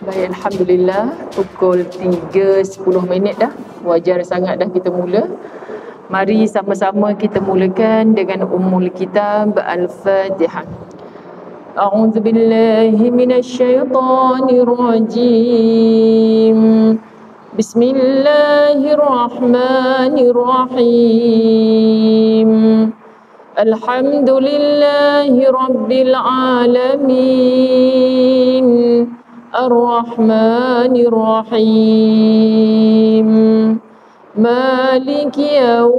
Baik, Alhamdulillah, pukul 3.10 dah. Wajar sangat dah kita mula. Mari sama-sama kita mulakan dengan Ummul Kitab Al-Fatihah. A'udzu billahi minasyaitonir rajim. Bismillahirrahmanirrahim. Alhamdulillahi rabbil alamin. Ar-Rahmanir Rahim. Maliki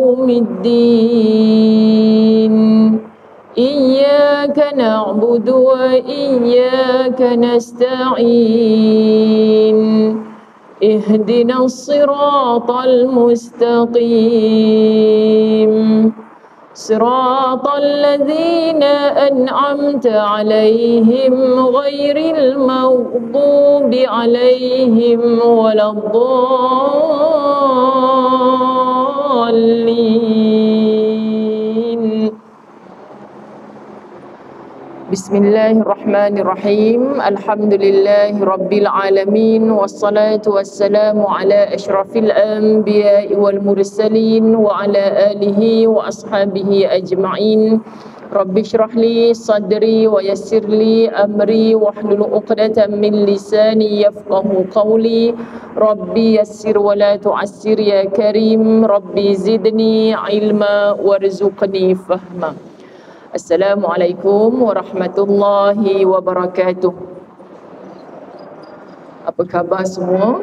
yaumiddin. Iyyaka na'budu wa iyyaka nasta'in. Ihdinas siratal mustaqim. صراط الذين أنعمت عليهم غير المغضوب عليهم ولا الضالين. Bismillahirrahmanirrahim. Alhamdulillahi rabbil alamin. Wassalatu wassalamu ala asyrafil anbiya'i wal mursalin wa ala alihi wa ashabihi ajma'in. Rabbi syrah li sadri wa yassir li amri wahlul 'uqdatam min lisani yafqahu qawli. Rabbi yassir wa la tu'assir ya karim. Rabbi zidni ilma warzuqni fahma. Assalamualaikum warahmatullahi wabarakatuh. Apa khabar semua?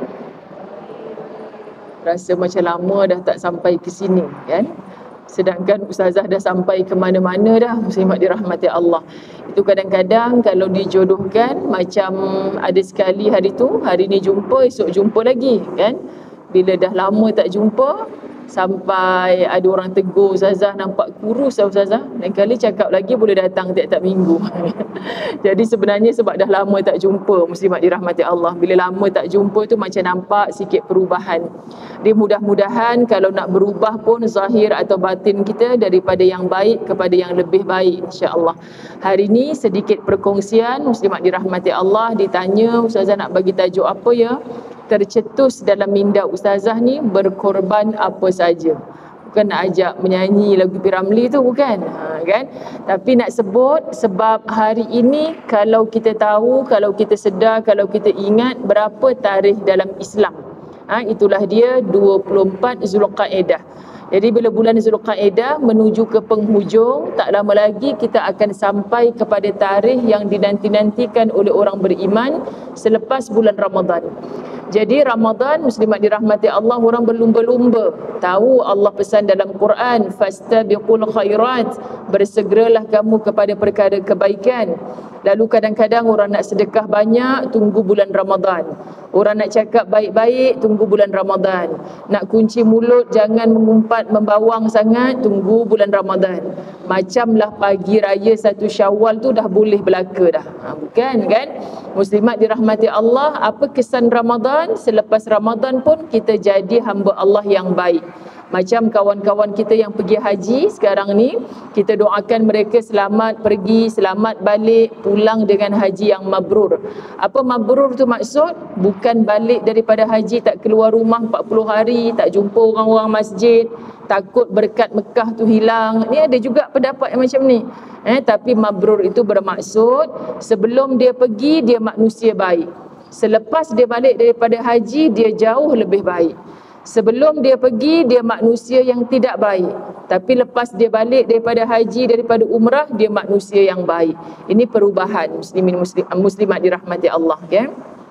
Rasa macam lama dah tak sampai ke sini kan? Sedangkan ustazah dah sampai ke mana-mana dah, muslimat dirahmati Allah. Itu kadang-kadang kalau dijodohkan macam ada sekali hari tu, hari ni jumpa, esok jumpa lagi kan? Bila dah lama tak jumpa, sampai ada orang tegur ustazah nampak kurus lah ustazah. Lain kali cakap lagi boleh datang tiap-tiap minggu. Jadi sebenarnya sebab dah lama tak jumpa, muslimat dirahmati Allah. Bila lama tak jumpa tu macam nampak sikit perubahan. Dia mudah-mudahan kalau nak berubah pun zahir atau batin kita daripada yang baik kepada yang lebih baik, insya-Allah. Hari ni sedikit perkongsian, muslimat dirahmati Allah. Ditanya ustazah nak bagi tajuk apa ya? Tercetus dalam minda ustazah ni berkorban apa saja. Bukan nak ajak menyanyi lagu P.Ramlee tu, bukan kan? Tapi nak sebut sebab hari ini kalau kita tahu, kalau kita sedar, kalau kita ingat berapa tarikh dalam Islam, itulah dia 24 Zulqa'edah. Jadi bila bulan Zulqa'edah menuju ke penghujung, tak lama lagi kita akan sampai kepada tarikh yang dinanti-nantikan oleh orang beriman selepas bulan Ramadan. Jadi Ramadan, muslimat dirahmati Allah, orang berlumba-lumba. Tahu Allah pesan dalam Quran, fastabiqul khairat, bersegeralah kamu kepada perkara kebaikan. Lalu kadang-kadang orang nak sedekah banyak, tunggu bulan Ramadan. Orang nak cakap baik-baik, tunggu bulan Ramadan. Nak kunci mulut, jangan mengumpat, membawang sangat, tunggu bulan Ramadan. Macamlah pagi raya 1 Syawal tu dah boleh belaka dah. Bukan kan? Muslimat dirahmati Allah, apa kesan Ramadan? Selepas Ramadan pun kita jadi hamba Allah yang baik. Macam kawan-kawan kita yang pergi haji sekarang ni, kita doakan mereka selamat pergi, selamat balik, pulang dengan haji yang mabrur. Apa mabrur tu maksud? Bukan balik daripada haji tak keluar rumah 40 hari, tak jumpa orang-orang masjid, takut berkat Mekah tu hilang. Ni ada juga pendapat yang macam ni. Tapi mabrur itu bermaksud sebelum dia pergi dia manusia baik. Selepas dia balik daripada haji dia jauh lebih baik. Sebelum dia pergi dia manusia yang tidak baik, tapi lepas dia balik daripada haji, daripada umrah, dia manusia yang baik. Ini perubahan muslimat dirahmati Allah kan?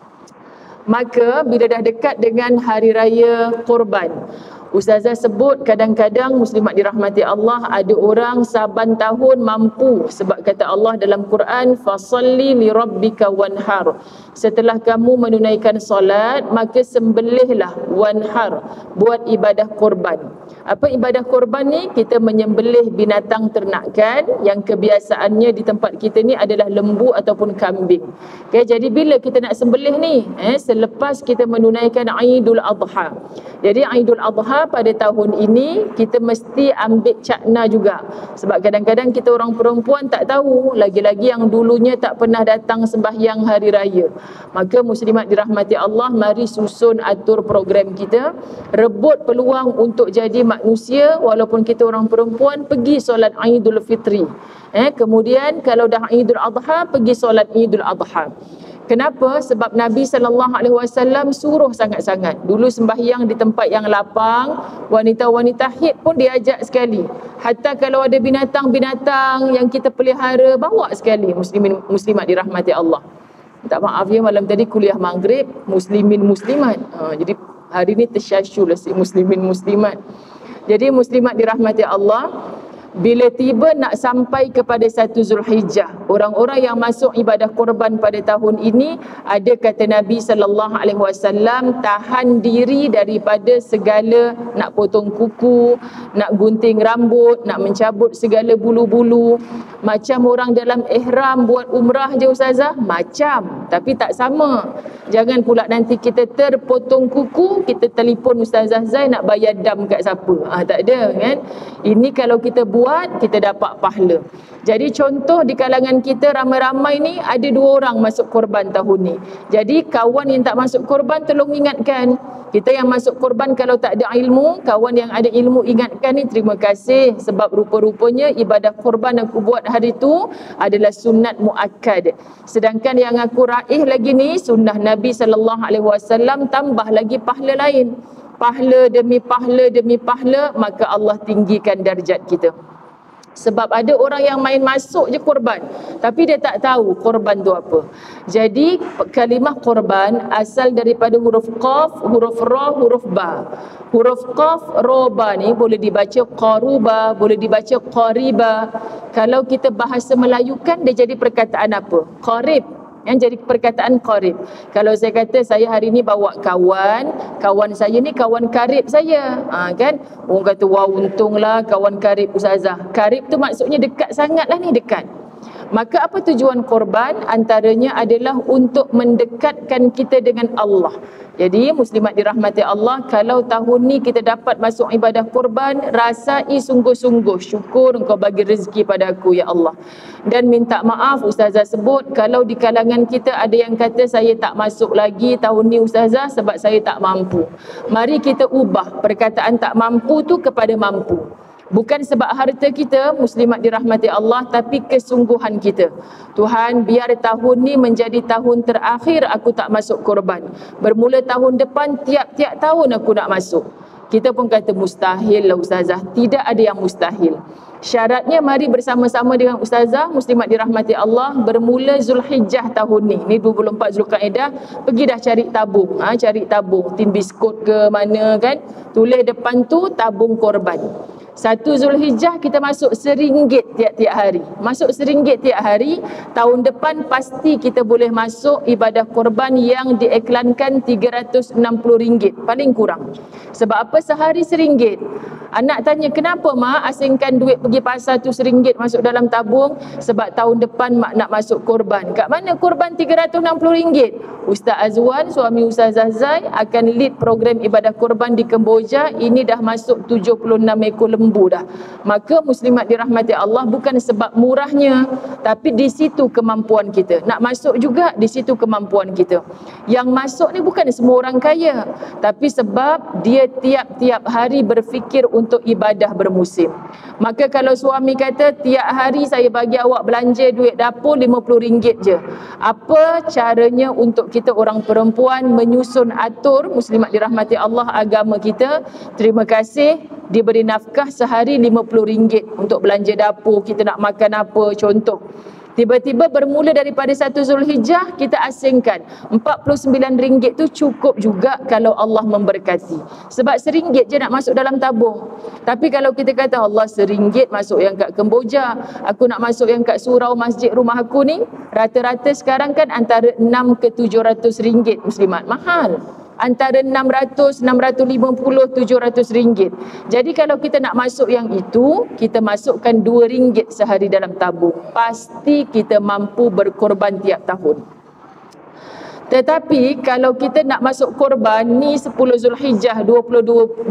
Maka bila dah dekat dengan hari raya Korban, ustazah sebut kadang-kadang muslimat dirahmati Allah ada orang saban tahun mampu, sebab kata Allah dalam Quran, fasalli li rabbika wanhar. Setelah kamu menunaikan solat, maka sembelihlah, wanhar, buat ibadah korban. Apa ibadah korban ni? Kita menyembelih binatang ternakan yang kebiasaannya di tempat kita ni adalah lembu ataupun kambing. Okay, jadi bila kita nak sembelih ni? Selepas kita menunaikan Aidul Adha. Jadi Aidul Adha pada tahun ini kita mesti ambil cakna juga. Sebab kadang-kadang kita orang perempuan tak tahu, lagi-lagi yang dulunya tak pernah datang sembahyang hari raya. Maka muslimat dirahmati Allah, mari susun atur program kita, rebut peluang untuk jadi manusia walaupun kita orang perempuan, pergi solat Aidul Fitri. Kemudian kalau dah Aidul Adha, pergi solat Aidul Adha. Kenapa? Sebab Nabi SAW suruh sangat-sangat. Dulu sembahyang di tempat yang lapang, wanita-wanita haid pun diajak sekali. Hatta kalau ada binatang-binatang yang kita pelihara, bawa sekali muslimat dirahmati Allah. Tak maaf ya, malam tadi kuliah maghrib muslimin muslimat. Jadi hari ni tersyasyul si muslimin muslimat. Jadi muslimat dirahmati Allah, bila tiba nak sampai kepada 1 Zulhijjah, orang-orang yang masuk ibadah korban pada tahun ini, ada kata Nabi SAW, tahan diri daripada segala nak potong kuku, nak gunting rambut, nak mencabut segala bulu-bulu. Macam orang dalam ihram buat umrah je ustazah, macam, tapi tak sama. Jangan pula nanti kita terpotong kuku, kita telefon Ustazah Zai nak bayar dam kat siapa. Tak ada kan. Ini kalau kita buat, kita dapat pahala. Jadi contoh di kalangan kita ramai-ramai ni ada 2 orang masuk korban tahun ni. Jadi kawan yang tak masuk korban tolong ingatkan. Kita yang masuk korban kalau tak ada ilmu, kawan yang ada ilmu ingatkan ni, terima kasih sebab rupa-rupanya ibadah korban aku buat hari tu adalah sunat muakkad. Sedangkan yang aku raih lagi ni sunnah Nabi SAW, tambah lagi pahala lain. Pahala demi pahala demi pahala, maka Allah tinggikan darjat kita. Sebab ada orang yang main masuk je korban, tapi dia tak tahu korban tu apa. Jadi kalimah korban asal daripada huruf qaf, huruf ra, huruf ba. Huruf qaf, ra, ba ni boleh dibaca qaruba, boleh dibaca qariba. Kalau kita bahasa Melayukan, dia jadi perkataan apa? Qarib. Yang jadi perkataan qarib. Kalau saya kata saya hari ni bawa kawan saya ni kawan karib saya. Kan? Orang kata wah untunglah kawan karib ustazah. Karib tu maksudnya dekat sangatlah ni, dekat. Maka apa tujuan korban? Antaranya adalah untuk mendekatkan kita dengan Allah. Jadi muslimat dirahmati Allah, kalau tahun ni kita dapat masuk ibadah korban, rasai sungguh-sungguh syukur engkau bagi rezeki pada aku ya Allah. Dan minta maaf ustazah sebut, kalau di kalangan kita ada yang kata saya tak masuk lagi tahun ni ustazah sebab saya tak mampu. Mari kita ubah perkataan tak mampu tu kepada mampu. Bukan sebab harta kita, muslimat dirahmati Allah, tapi kesungguhan kita. Tuhan, biar tahun ni menjadi tahun terakhir aku tak masuk korban. Bermula tahun depan, tiap-tiap tahun aku nak masuk. Kita pun kata mustahil lah ustazah. Tidak ada yang mustahil. Syaratnya mari bersama-sama dengan ustazah, muslimat dirahmati Allah, bermula Zulhijjah tahun ni. Ni 24 Zulkaidah, pergi dah cari tabung. Cari tabung, tin biskut ke mana kan. Tulis depan tu tabung korban. 1 Zulhijjah kita masuk RM1 tiap-tiap hari. Masuk RM1 tiap hari, tahun depan pasti kita boleh masuk ibadah korban yang diiklankan RM360 paling kurang. Sebab apa sehari RM1? Anak tanya, kenapa mak asingkan duit pergi pasar tu RM1 masuk dalam tabung? Sebab tahun depan mak nak masuk korban. Kat mana korban RM360? Ustaz Azwan, suami Ustazah Zai, akan lead program ibadah korban di Kemboja. Ini dah masuk 76 ekor lembu dah. Maka muslimat dirahmati Allah, bukan sebab murahnya, tapi di situ kemampuan kita. Nak masuk juga di situ kemampuan kita. Yang masuk ni bukan semua orang kaya, tapi sebab dia tiap-tiap hari berfikir untuk ibadah bermusim. Maka kalau suami kata tiap hari saya bagi awak belanja duit dapur RM50 je, apa caranya untuk kita orang perempuan menyusun atur, muslimat dirahmati Allah, agama kita? Terima kasih, diberi nafkah sehari RM50 untuk belanja dapur, kita nak makan apa contoh. Tiba-tiba bermula daripada 1 Zulhijjah kita asingkan RM49 tu cukup juga kalau Allah memberkati. Sebab RM1 je nak masuk dalam tabung. Tapi kalau kita kata Allah RM1 masuk yang kat Kemboja, aku nak masuk yang kat surau masjid rumah aku ni, rata-rata sekarang kan antara RM600 ke RM700 muslimat. Mahal. antara 600, 650, 700 ringgit. Jadi kalau kita nak masuk yang itu, kita masukkan 2 ringgit sehari dalam tabung. Pasti kita mampu berkorban tiap tahun. Tetapi kalau kita nak masuk korban ni 10 Zulhijjah 22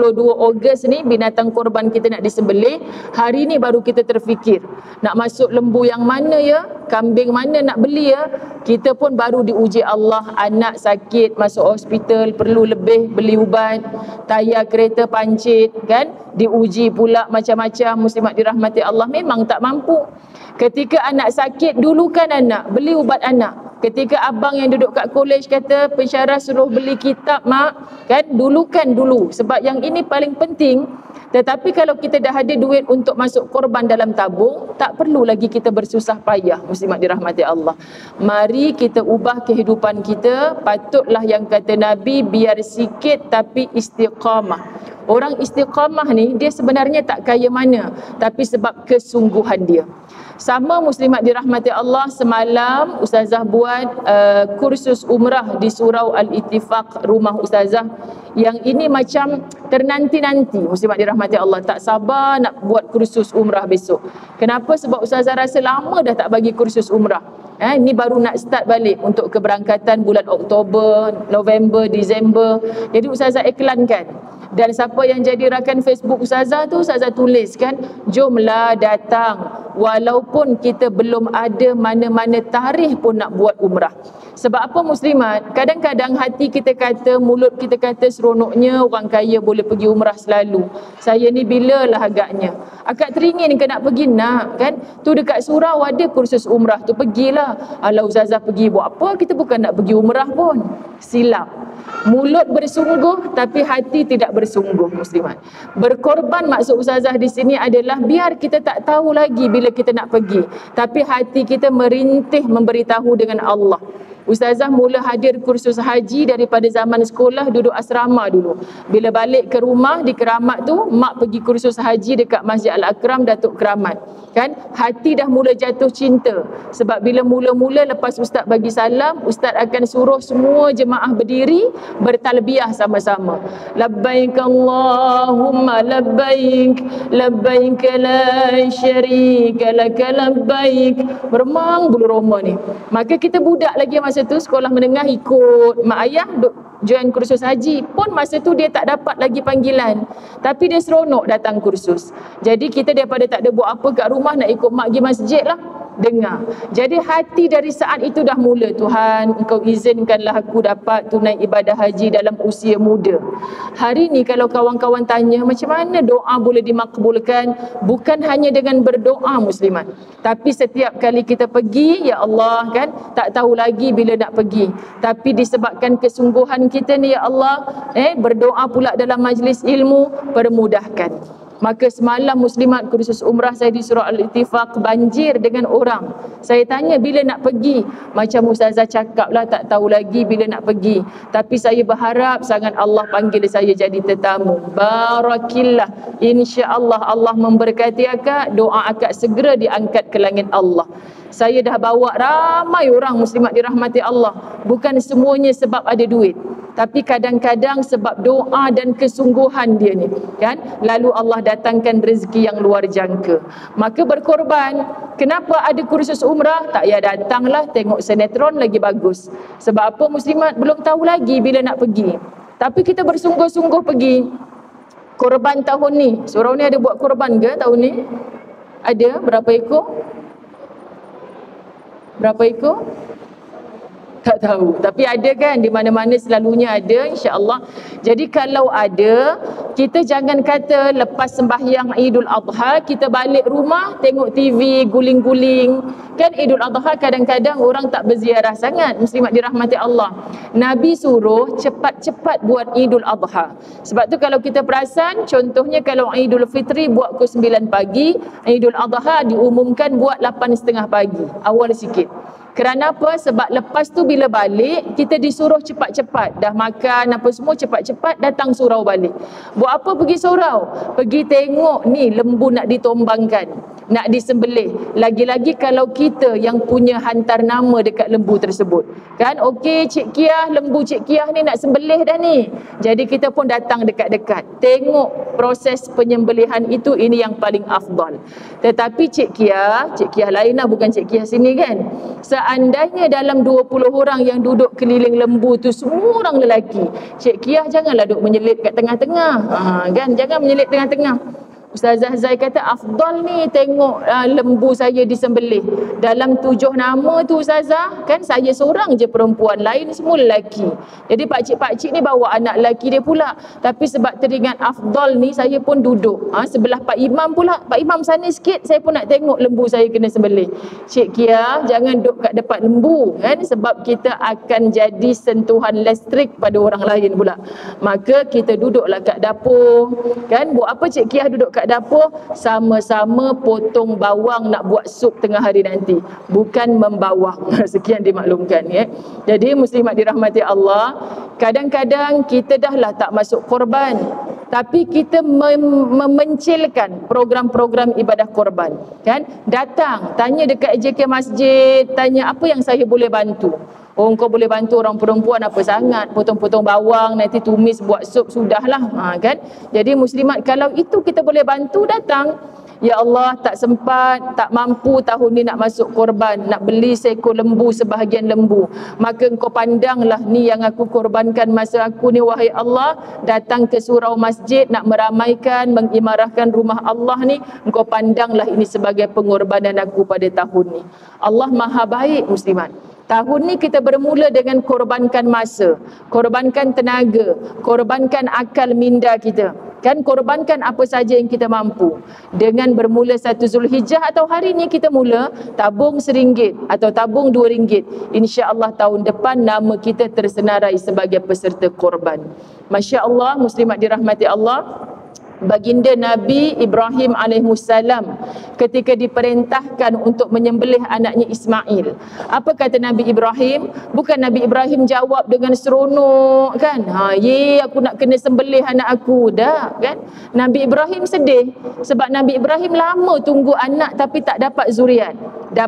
Ogos ni binatang korban kita nak disembelih, hari ni baru kita terfikir nak masuk lembu yang mana ya, kambing mana nak beli ya. Kita pun baru diuji Allah, anak sakit masuk hospital perlu lebih beli ubat, tayar kereta pancit kan, diuji pula macam-macam. Muslimat dirahmati Allah, memang tak mampu. Ketika anak sakit, dulukan anak, beli ubat anak. Ketika abang yang duduk kat kolej kata pensyarah suruh beli kitab mak, kan, dulukan dulu sebab yang ini paling penting. Tetapi kalau kita dah ada duit untuk masuk korban dalam tabung, tak perlu lagi kita bersusah payah. Muslimat dirahmati Allah, mari kita ubah kehidupan kita. Patutlah yang kata Nabi, biar sikit tapi istiqamah. Orang istiqamah ni dia sebenarnya tak kaya mana, tapi sebab kesungguhan dia. Sama muslimat dirahmati Allah, semalam Ustazah buat kursus umrah di Surau Al-Ittifaq, rumah Ustazah. Yang ini macam ternanti-nanti muslimat dirahmati Allah, tak sabar nak buat kursus umrah besok. Kenapa? Sebab Ustazah rasa lama dah tak bagi kursus umrah. Ini baru nak start balik untuk keberangkatan bulan Oktober, November, Disember. Jadi Ustazah iklankan. Dan siapa yang jadi rakan Facebook Ustazah tu, Ustazah tuliskan, jomlah datang walaupun kita belum ada mana-mana tarikh pun nak buat umrah. Sebab apa muslimat? Kadang-kadang hati kita kata, mulut kita kata seronoknya orang kaya boleh pergi umrah selalu. Saya ni bilalah agaknya. Akak teringin ke nak pergi? Nak kan? Tu dekat surau ada kursus umrah tu, pergilah. Alah Ustazah pergi buat apa? Kita bukan nak pergi umrah pun. Silap. Mulut bersungguh tapi hati tidak bersungguh muslimat. Berkorban maksud Ustazah di sini adalah biar kita tak tahu lagi bila kita nak pergi, tapi hati kita merintih memberitahu dengan Allah. Ustazah mula hadir kursus haji daripada zaman sekolah, duduk asrama dulu. Bila balik ke rumah di Keramat tu, mak pergi kursus haji dekat Masjid Al-Akram, Datuk Keramat. Kan? Hati dah mula jatuh cinta. Sebab bila mula-mula lepas Ustaz bagi salam, Ustaz akan suruh semua jemaah berdiri, bertalbiyah sama-sama. Labbaik Allahumma labbaik, labbaik la syarika laka labbaik. Bermang bulu roma ni. Maka kita budak lagi masa tu, sekolah menengah ikut mak ayah join kursus haji pun masa tu dia tak dapat lagi panggilan, tapi dia seronok datang kursus. Jadi kita daripada tak ada buat apa kat rumah, nak ikut mak pergi masjid lah, dengar. Jadi hati dari saat itu dah mula, Tuhan Engkau izinkanlah aku dapat tunai ibadah haji dalam usia muda. Hari ni kalau kawan-kawan tanya macam mana doa boleh dimakbulkan, bukan hanya dengan berdoa muslimat, tapi setiap kali kita pergi, ya Allah kan, tak tahu lagi bila nak pergi, tapi disebabkan kesungguhan kita ni ya Allah, berdoa pula dalam majlis ilmu, permudahkan. Maka semalam muslimat kursus umrah saya di Surau Al-Ittifaq, banjir dengan orang. Saya tanya bila nak pergi, macam Ustazah cakap lah, tak tahu lagi bila nak pergi. Tapi saya berharap sangat Allah panggil saya jadi tetamu. Barakillah, insya-Allah Allah memberkati akak, doa akak segera diangkat ke langit Allah. Saya dah bawa ramai orang muslimat dirahmati Allah. Bukan semuanya sebab ada duit, tapi kadang-kadang sebab doa dan kesungguhan dia ni kan, lalu Allah datangkan rezeki yang luar jangka. Maka berkorban. Kenapa ada kursus umrah? Tak payah datanglah, tengok sinetron lagi bagus. Sebab apa muslimat? Belum tahu lagi bila nak pergi, tapi kita bersungguh-sungguh pergi. Korban tahun ni, surau ni ada buat korban ke tahun ni? Ada? Berapa ekor? Berapa ekor? Tak tahu, tapi ada kan, di mana-mana selalunya ada, insya-Allah. Jadi kalau ada, kita jangan kata lepas sembahyang Idul Adha kita balik rumah tengok TV guling-guling. Kan Idul Adha kadang-kadang orang tak berziarah sangat, muslimat dirahmati Allah. Nabi suruh cepat-cepat buat Idul Adha. Sebab tu kalau kita perasan, contohnya kalau Idul Fitri buat pukul 9 pagi, Idul Adha diumumkan buat 8.30 pagi, awal sikit. Kerana apa? Sebab lepas tu bila balik, kita disuruh cepat-cepat. Dah makan apa semua, cepat-cepat datang surau balik. Buat apa pergi surau? Pergi tengok ni lembu nak ditombangkan. nak disembelih. Lagi-lagi kalau kita yang punya hantar nama dekat lembu tersebut. Kan, okey Cik Kiah, lembu Cik Kiah ni nak sembelih dah ni. Jadi kita pun datang dekat-dekat. Tengok proses penyembelihan itu, ini yang paling afdal. Tetapi Cik Kiah lain lah, bukan Cik Kiah sini kan. Seandainya dalam 20 orang yang duduk keliling lembu tu semua orang lelaki, Cik Kiah janganlah duk menyelit kat tengah-tengah. Kan, jangan menyelit tengah-tengah. Ustazah Zai kata afdal ni tengok lembu saya disembelih. Dalam 7 nama tu Ustazah, kan saya seorang je perempuan, lain semua lelaki. Jadi pakcik-pakcik ni bawa anak lelaki dia pula. Tapi sebab teringat afdal ni, saya pun duduk sebelah Pak Imam pula. Pak Imam sana sikit, saya pun nak tengok lembu saya kena sembelih. Cik Kiah, jangan duduk kat depan lembu kan, sebab kita akan jadi sentuhan listrik pada orang lain pula. Maka kita duduklah kat dapur kan. Buat apa Cik Kiah duduk kat dapur? Sama-sama potong bawang nak buat sup tengah hari nanti, bukan membawang. Sekian dimaklumkan ya. Jadi muslimat dirahmati Allah, kadang-kadang kita dah lah tak masuk korban, tapi kita memencilkan program-program ibadah korban kan. Datang tanya dekat AJK masjid, tanya apa yang saya boleh bantu. Oh, kau boleh bantu orang perempuan apa sangat, potong-potong bawang nanti tumis buat sup, sudahlah kan. Jadi muslimat, kalau itu kita boleh bantu, datang. Ya Allah, tak sempat, tak mampu tahun ni nak masuk korban, nak beli seekor lembu, sebahagian lembu. Maka engkau pandanglah ni yang aku korbankan masa aku ni, wahai Allah, datang ke surau masjid nak meramaikan, mengimarahkan rumah Allah ni. Engkau pandanglah ini sebagai pengorbanan aku pada tahun ni. Allah Maha baik muslimat. Tahun ni kita bermula dengan korbankan masa, korbankan tenaga, korbankan akal minda kita. Kan, korbankan apa saja yang kita mampu. Dengan bermula 1 Zulhijjah atau hari ni kita mula tabung RM1 atau tabung RM2. InsyaAllah tahun depan nama kita tersenarai sebagai peserta korban. Masya Allah, muslimat dirahmati Allah. Baginda Nabi Ibrahim alaihissalam ketika diperintahkan untuk menyembelih anaknya Ismail, apa kata Nabi Ibrahim? Bukan Nabi Ibrahim jawab dengan seronok kan, aku nak kena sembelih anak aku dah kan. Nabi Ibrahim sedih sebab Nabi Ibrahim lama tunggu anak tapi tak dapat zuriat.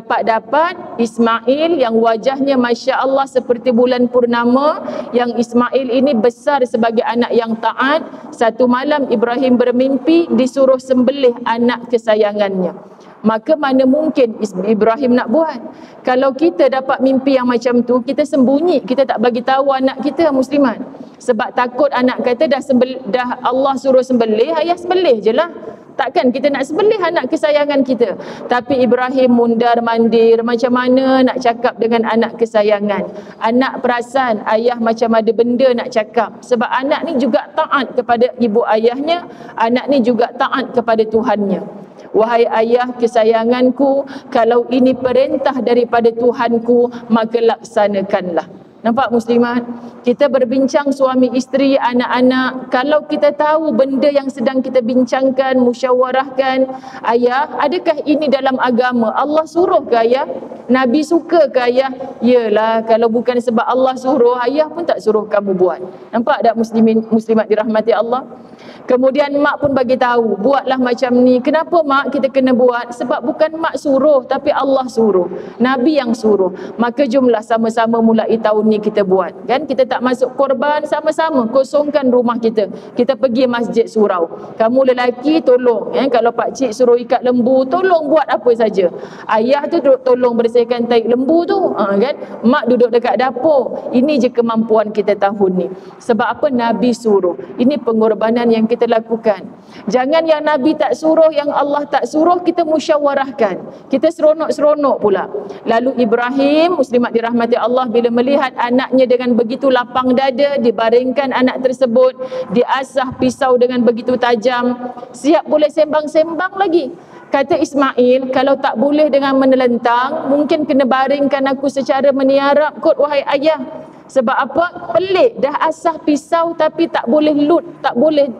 Dapat Ismail yang wajahnya Masya Allah seperti bulan purnama, yang Ismail ini besar sebagai anak yang taat. Satu malam Ibrahim bermimpi disuruh sembelih anak kesayangannya. Maka mana mungkin Ibrahim nak buat? Kalau kita dapat mimpi yang macam tu, kita sembunyi, kita tak bagi tahu anak kita muslimat. Sebab takut anak kata dah Allah suruh sembelih, ayah sembelih je lah. Takkan kita nak sembelih anak kesayangan kita. Tapi Ibrahim mundar mandir, macam mana nak cakap dengan anak kesayangan. Anak perasan ayah macam ada benda nak cakap. Sebab anak ni juga taat kepada ibu ayahnya, anak ni juga taat kepada Tuhannya. Wahai ayah kesayanganku, kalau ini perintah daripada Tuhanku, maka laksanakanlah. Nampak muslimat? Kita berbincang suami isteri, anak-anak. Kalau kita tahu benda yang sedang kita bincangkan, musyawarahkan, ayah, adakah ini dalam agama? Allah suruh ke ayah? Nabi suka ke ayah? Yelah, kalau bukan sebab Allah suruh, ayah pun tak suruh kamu buat. Nampak tak muslimat dirahmati Allah? Kemudian mak pun bagi tahu, buatlah macam ni. Kenapa mak kita kena buat? Sebab bukan mak suruh, tapi Allah suruh, Nabi yang suruh. Maka jomlah sama-sama mulai tahun ni kita buat. Kan, kita tak masuk korban, sama-sama kosongkan rumah kita. Kita pergi masjid surau. Kamu lelaki tolong, kalau pak cik suruh ikat lembu, tolong buat apa saja. Ayah tu tolong bersihkan taik lembu tu, kan? Mak duduk dekat dapur. Ini je kemampuan kita tahun ni. Sebab apa? Nabi suruh. Ini pengorbanan yang kita lakukan. Jangan yang Nabi tak suruh, yang Allah tak suruh, kita musyawarahkan. Kita seronok-seronok pula. Lalu Ibrahim, muslimat dirahmati Allah, bila melihat anaknya dengan begitu lapang dada, dibaringkan anak tersebut, diasah pisau dengan begitu tajam, siap boleh sembang-sembang lagi. Kata Ismail, kalau tak boleh dengan menelentang, mungkin kena baringkan aku secara meniarap kot wahai ayah. Sebab apa? Pelik, dah asah pisau tapi tak boleh tak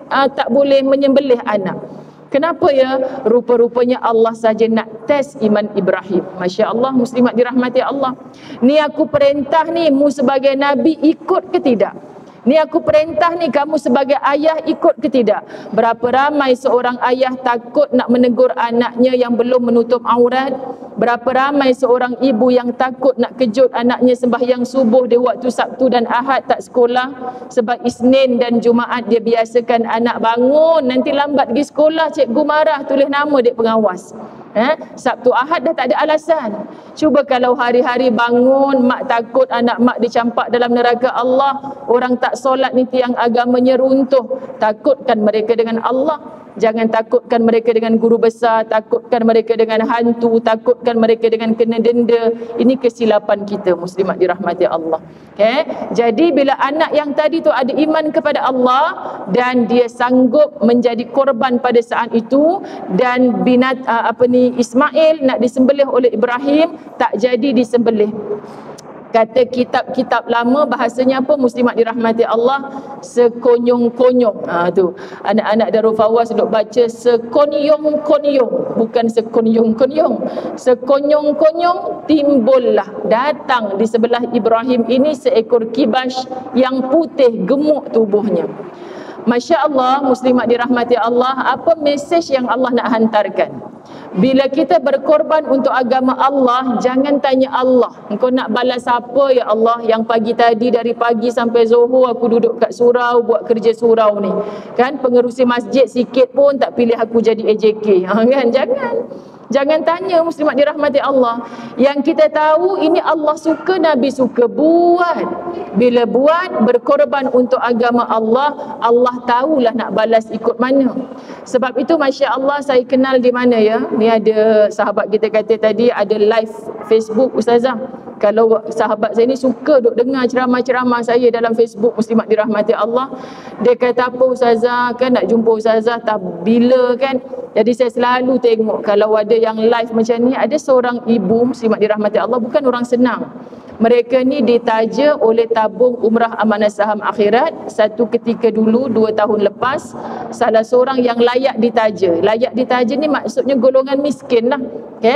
boleh menyembelih anak. Kenapa ya? Rupa-rupanya Allah saja nak test iman Ibrahim. Masya Allah, muslimat dirahmati Allah. Ni aku perintah ni, mu sebagai Nabi ikut ke tidak? Ni aku perintah ni, kamu sebagai ayah ikut ke tidak? Berapa ramai seorang ayah takut nak menegur anaknya yang belum menutup aurat? Berapa ramai seorang ibu yang takut nak kejut anaknya sembahyang subuh di waktu Sabtu dan Ahad tak sekolah, sebab Isnin dan Jumaat dia biasakan anak bangun, nanti lambat pergi sekolah, cikgu marah, tulis nama dek pengawas. Sabtu Ahad dah tak ada alasan. Cuba kalau hari-hari bangun mak takut anak mak dicampak dalam neraka Allah, orang tak solat ni tiang agamanya runtuh. Takutkan mereka dengan Allah, jangan takutkan mereka dengan guru besar, takutkan mereka dengan hantu, takutkan mereka dengan kena denda. Ini kesilapan kita muslimat dirahmati Allah. Jadi bila anak yang tadi tu ada iman kepada Allah dan dia sanggup menjadi korban pada saat itu, dan Ismail nak disembelih oleh Ibrahim, tak jadi disembelih. Kata kitab-kitab lama, bahasanya apa muslimat dirahmati Allah? Sekonyong-konyong. Tu anak-anak Darul Fawaz duk baca sekonyong-konyong, bukan sekonyong-konyong. Sekonyong-konyong timbullah, datang di sebelah Ibrahim ini seekor kibash yang putih gemuk tubuhnya. Masya Allah, muslimat dirahmati Allah, apa mesej yang Allah nak hantarkan? Bila kita berkorban untuk agama Allah, jangan tanya Allah, engkau nak balas apa ya Allah, yang pagi tadi dari pagi sampai zuhur aku duduk kat surau buat kerja surau ni. Kan pengerusi masjid sikit pun tak pilih aku jadi AJK. Kan? Jangan tanya muslimat dirahmati Allah. Yang kita tahu ini Allah suka, Nabi suka, buat. Bila buat berkorban untuk agama Allah, Allah tahulah nak balas ikut mana. Sebab itu Masya Allah, saya kenal di mana ya, ni ada sahabat kita kata tadi ada live Facebook Ustazah. Kalau sahabat saya ni suka duk dengar ceramah-ceramah saya dalam Facebook muslimat dirahmati Allah. Dia kata apa Ustazah, kan nak jumpa Ustazah tak bila kan. Jadi saya selalu tengok kalau ada yang live macam ni, ada seorang ibu muslimat dirahmati Allah, bukan orang senang. Mereka ni ditaja oleh tabung umrah amanah saham akhirat satu ketika dulu 2 tahun lepas. Salah seorang yang layak ditaja. Layak ditaja ni maksudnya golongan miskin lah.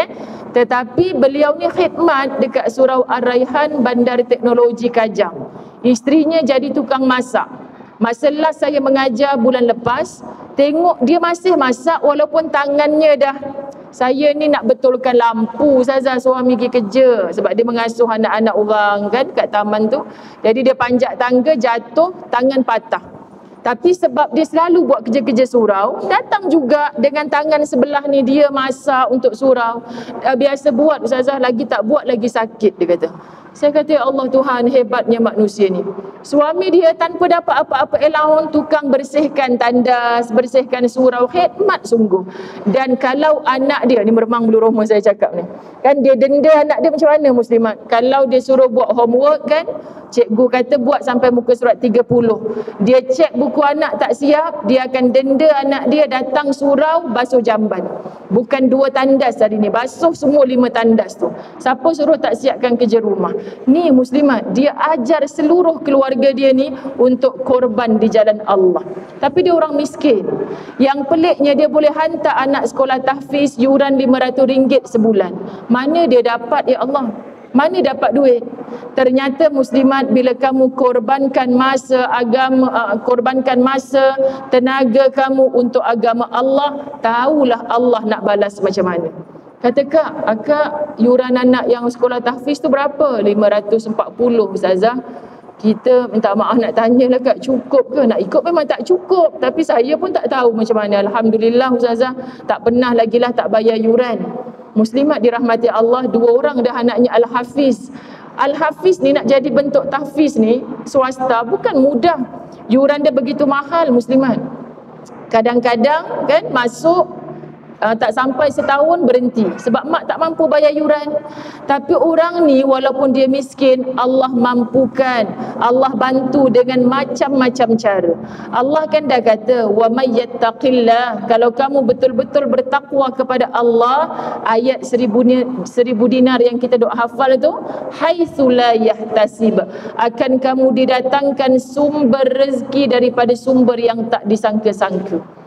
Tetapi beliau ni khidmat dekat Surau Ar-Raihan, Bandar Teknologi Kajang. Isterinya jadi tukang masak. Masa last saya mengajar bulan lepas, tengok dia masih masak walaupun tangannya dah, saya ni nak betulkan lampu Ustazah, suami pergi kerja sebab dia mengasuh anak-anak orang kan kat taman tu. Jadi dia panjat tangga, jatuh, tangan patah. Tapi sebab dia selalu buat kerja-kerja surau, datang juga dengan tangan sebelah ni dia masak untuk surau. Biasa buat Ustazah, lagi tak buat lagi sakit, dia kata. Saya kata, ya Allah Tuhan, hebatnya manusia ni. Suami dia tanpa dapat apa-apa allowance, tukang bersihkan tandas, bersihkan surau, khidmat sungguh. Dan kalau anak dia, ni meremang bulu roma saya cakap ni, kan dia denda anak dia macam mana muslimat? Kalau dia suruh buat homework kan, cikgu kata buat sampai muka surat 30. Dia cek buku anak tak siap, dia akan denda anak dia datang surau basuh jamban. Bukan 2 tandas hari ni, basuh semua 5 tandas tu. Siapa suruh tak siapkan kerja rumah? Ni muslimat, dia ajar seluruh keluarga dia ni untuk korban di jalan Allah. Tapi dia orang miskin. Yang peliknya dia boleh hantar anak sekolah tahfiz yuran RM500 sebulan. Mana dia dapat ya Allah? Mana dapat duit? Ternyata muslimat, bila kamu korbankan masa agama, korbankan masa, tenaga kamu untuk agama Allah, tahulah Allah nak balas macam mana. Kata akak, yuran anak yang sekolah tahfiz tu berapa? 540 Ustazah. Kita minta maaf nak tanyalah kak, cukup ke? Nak ikut memang tak cukup. Tapi saya pun tak tahu macam mana. Alhamdulillah Ustazah, tak pernah lagi lah tak bayar yuran. Muslimat dirahmati Allah, 2 orang dah anaknya Al-Hafiz. Al-Hafiz ni nak jadi bentuk tahfiz ni, swasta bukan mudah. Yuran dia begitu mahal muslimat. Kadang-kadang kan masuk tak sampai setahun berhenti sebab mak tak mampu bayar yuran. Tapi orang ni walaupun dia miskin, Allah mampukan, Allah bantu dengan macam-macam cara. Allah kan dah kata, wa may yattaqillah, kalau kamu betul-betul bertakwa kepada Allah, ayat 1000 dinar yang kita duk hafal tu, haitsu la yahtasib, akan kamu didatangkan sumber rezeki daripada sumber yang tak disangka-sangka.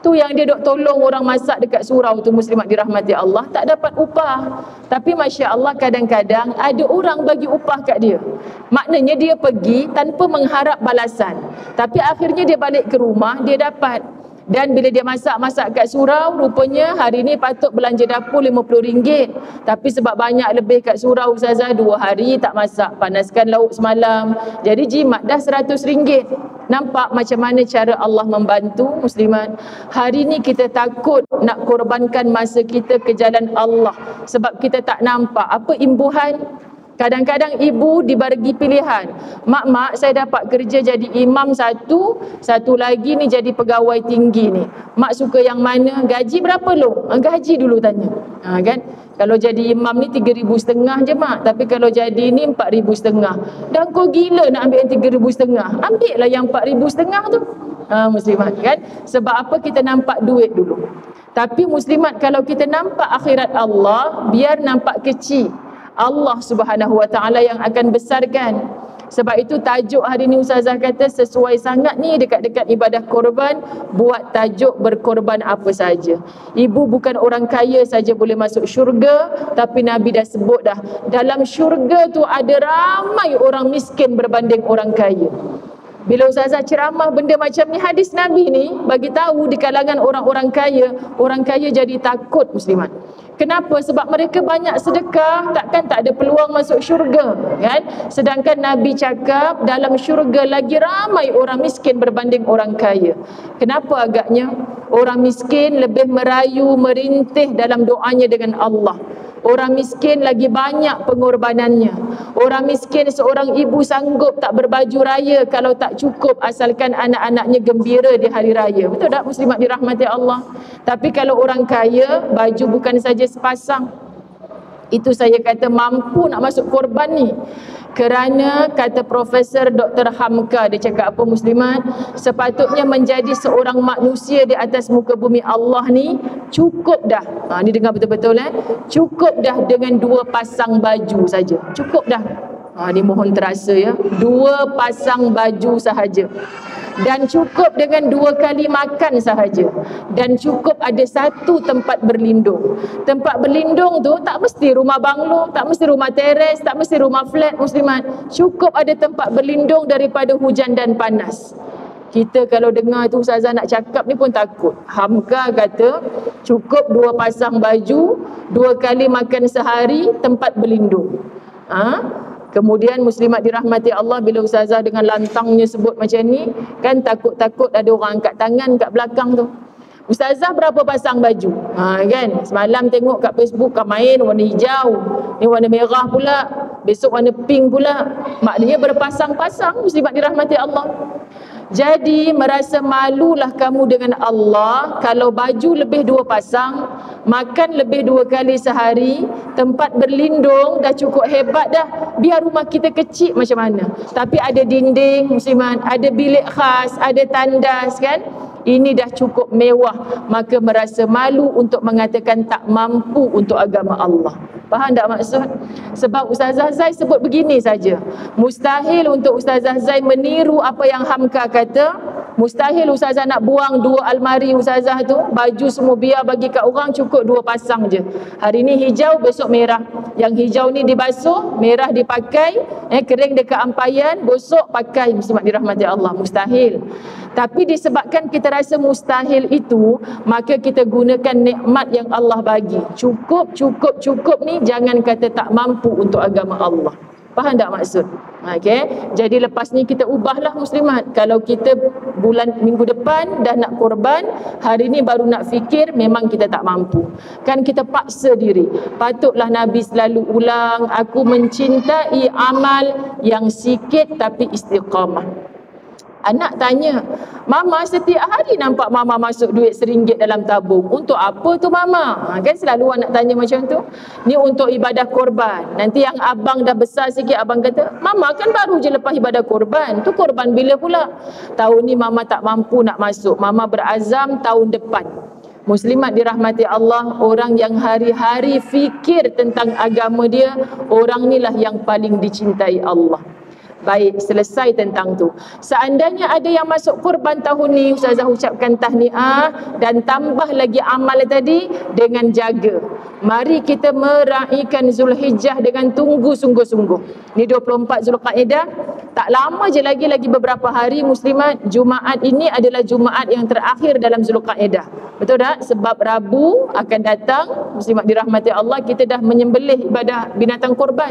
tu yang dia dok tolong orang masak dekat surau tu, muslimat dirahmati Allah, tak dapat upah. Tapi Masya Allah, kadang-kadang ada orang bagi upah kat dia. Maknanya dia pergi tanpa mengharap balasan, tapi akhirnya dia balik ke rumah, dia dapat. Dan bila dia masak-masak kat surau, rupanya hari ni patut belanja dapur RM50. Tapi sebab banyak lebih kat surau Ustazah, 2 hari tak masak, panaskan lauk semalam, jadi jimat dah RM100. Nampak macam mana cara Allah membantu muslimat? Hari ni kita takut nak korbankan masa kita ke jalan Allah sebab kita tak nampak apa imbuhan. Kadang-kadang ibu dibagi pilihan, mak saya dapat kerja jadi imam satu lagi ni jadi pegawai tinggi ni. Mak suka yang mana? Gaji berapa lo? Gaji dulu tanya. Kan? Kalau jadi imam ni 3,500 je mak, tapi kalau jadi ni 4,500. Dan kau gila nak ambil yang 3,500? Ambil lah yang 4,500 tu. Muslimat kan? Sebab apa? Kita nampak duit dulu. Tapi muslimat, kalau kita nampak akhirat Allah, biar nampak kecil, Allah Subhanahu Wa Taala yang akan besarkan. Sebab itu tajuk hari ni Ustazah kata sesuai sangat ni dekat-dekat ibadah korban, buat tajuk berkorban apa saja. Ibu bukan orang kaya saja boleh masuk syurga, tapi Nabi dah sebut dah, dalam syurga tu ada ramai orang miskin berbanding orang kaya. Bila Ustazah ceramah benda macam ni, hadis Nabi ni bagi tahu di kalangan orang kaya jadi takut muslimat. Kenapa? Sebab mereka banyak sedekah, takkan tak ada peluang masuk syurga, kan? Sedangkan Nabi cakap dalam syurga lagi ramai orang miskin berbanding orang kaya. Kenapa agaknya? Orang miskin lebih merayu, merintih dalam doanya dengan Allah. Orang miskin lagi banyak pengorbanannya. Orang miskin, seorang ibu sanggup tak berbaju raya kalau tak cukup asalkan anak-anaknya gembira di hari raya. Betul tak muslimat dirahmati Allah? Tapi kalau orang kaya, baju bukan saja sepasang. Itu saya kata mampu nak masuk korban ni. Kerana kata Profesor Dr. Hamka, dia cakap apa muslimat? Sepatutnya menjadi seorang manusia di atas muka bumi Allah ni cukup dah. Ni dengar betul-betul cukup dah dengan 2 pasang baju saja. Cukup dah. Ni mohon terasa ya. 2 pasang baju sahaja. Dan cukup dengan 2 kali makan sahaja. Dan cukup ada 1 tempat berlindung. Tempat berlindung tu tak mesti rumah banglo, tak mesti rumah teres, tak mesti rumah flat muslimat. Cukup ada tempat berlindung daripada hujan dan panas. Kita kalau dengar tu Ustazah nak cakap ni pun takut. Hamka kata cukup 2 pasang baju, 2 kali makan sehari, tempat berlindung. Kemudian muslimat dirahmati Allah, bila Ustazah dengan lantangnya sebut macam ni, kan takut-takut ada orang angkat tangan kat belakang tu. Ustazah berapa pasang baju? Kan? Semalam tengok kat Facebook kan main warna hijau, ni warna merah pula, besok warna pink pula. Maknanya berpasang-pasang muslimat dirahmati Allah. Jadi merasa malulah kamu dengan Allah kalau baju lebih 2 pasang, makan lebih 2 kali sehari, tempat berlindung dah cukup hebat dah. Biar rumah kita kecil macam mana, tapi ada dinding muslimat, ada bilik khas, ada tandas kan. Ini dah cukup mewah, maka merasa malu untuk mengatakan tak mampu untuk agama Allah. Faham tak maksud? Sebab Ustazah Zai sebut begini saja. Mustahil untuk Ustazah Zai meniru apa yang Hamka kata. Mustahil Ustazah nak buang 2 almari Ustazah tu, baju semua biar bagi kat orang, cukup 2 pasang je. Hari ni hijau, besok merah. Yang hijau ni dibasuh, merah dipakai, kering dekat ampayan, gosok pakai, muslimat dirahmati Allah. Mustahil. Tapi disebabkan kita rasa mustahil itu, maka kita gunakan nikmat yang Allah bagi. Cukup ni, jangan kata tak mampu untuk agama Allah. Faham tak maksud? Okay. Jadi lepas ni kita ubahlah muslimat. Kalau kita minggu depan dah nak korban, hari ni baru nak fikir, memang kita tak mampu. Kan kita paksa diri. Patutlah Nabi selalu ulang, aku mencintai amal yang sikit tapi istiqamah. Anak tanya, Mama setiap hari nampak Mama masuk duit RM1 dalam tabung. Untuk apa tu Mama? Kan selalu anak tanya macam tu. Ni untuk ibadah korban. Nanti yang abang dah besar sikit, abang kata, Mama kan baru je lepas ibadah korban. Tu korban bila pula? Tahun ni Mama tak mampu nak masuk. Mama berazam tahun depan. Muslimat dirahmati Allah, orang yang hari-hari fikir tentang agama dia, orang inilah yang paling dicintai Allah. Baik, selesai tentang tu. Seandainya ada yang masuk kurban tahun ni, Ustazah ucapkan tahniah dan tambah lagi amal tadi dengan jaga. Mari kita meraihkan Zulhijjah dengan tunggu sungguh-sungguh. Ni 24 Zulqa'dah. Tak lama je lagi beberapa hari muslimat. Jumaat ini adalah Jumaat yang terakhir dalam Zulqa'dah. Betul tak? Sebab Rabu akan datang, muslimat dirahmati Allah, kita dah menyembelih ibadah binatang korban.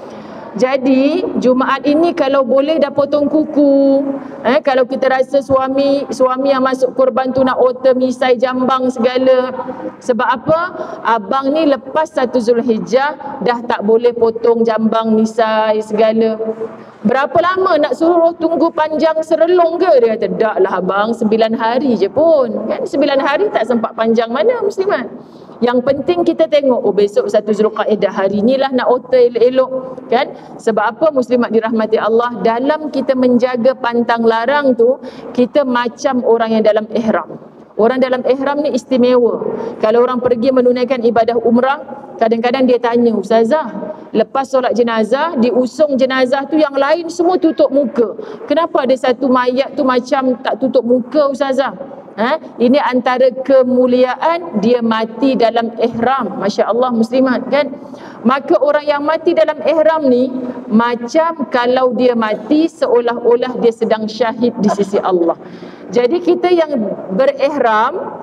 Jadi Jumaat ini kalau boleh dah potong kuku. Kalau kita rasa suami yang masuk korban tu nak otor misai jambang segala. Sebab apa? Abang ni lepas 1 Zulhijjah dah tak boleh potong jambang misai segala. Berapa lama nak suruh tunggu panjang serelong ke? Dia kata, tak lah abang, 9 hari je pun. Kan 9 hari tak sempat panjang mana muslimat. Yang penting kita tengok, besok 1 Zulqa'dah, hari inilah nak otor elok-elok kan. Sebab apa muslimat dirahmati Allah, dalam kita menjaga pantang larang tu, kita macam orang yang dalam ihram. Orang dalam ihram ni istimewa. Kalau orang pergi menunaikan ibadah umrah, kadang-kadang dia tanya, Ustazah, lepas solat jenazah, diusung jenazah tu yang lain semua tutup muka. Kenapa ada satu mayat tu macam tak tutup muka Ustazah? Ini antara kemuliaan dia mati dalam ihram. Masya Allah muslimat kan. Maka orang yang mati dalam ihram ni macam kalau dia mati seolah-olah dia sedang syahid di sisi Allah. Jadi kita yang berihram,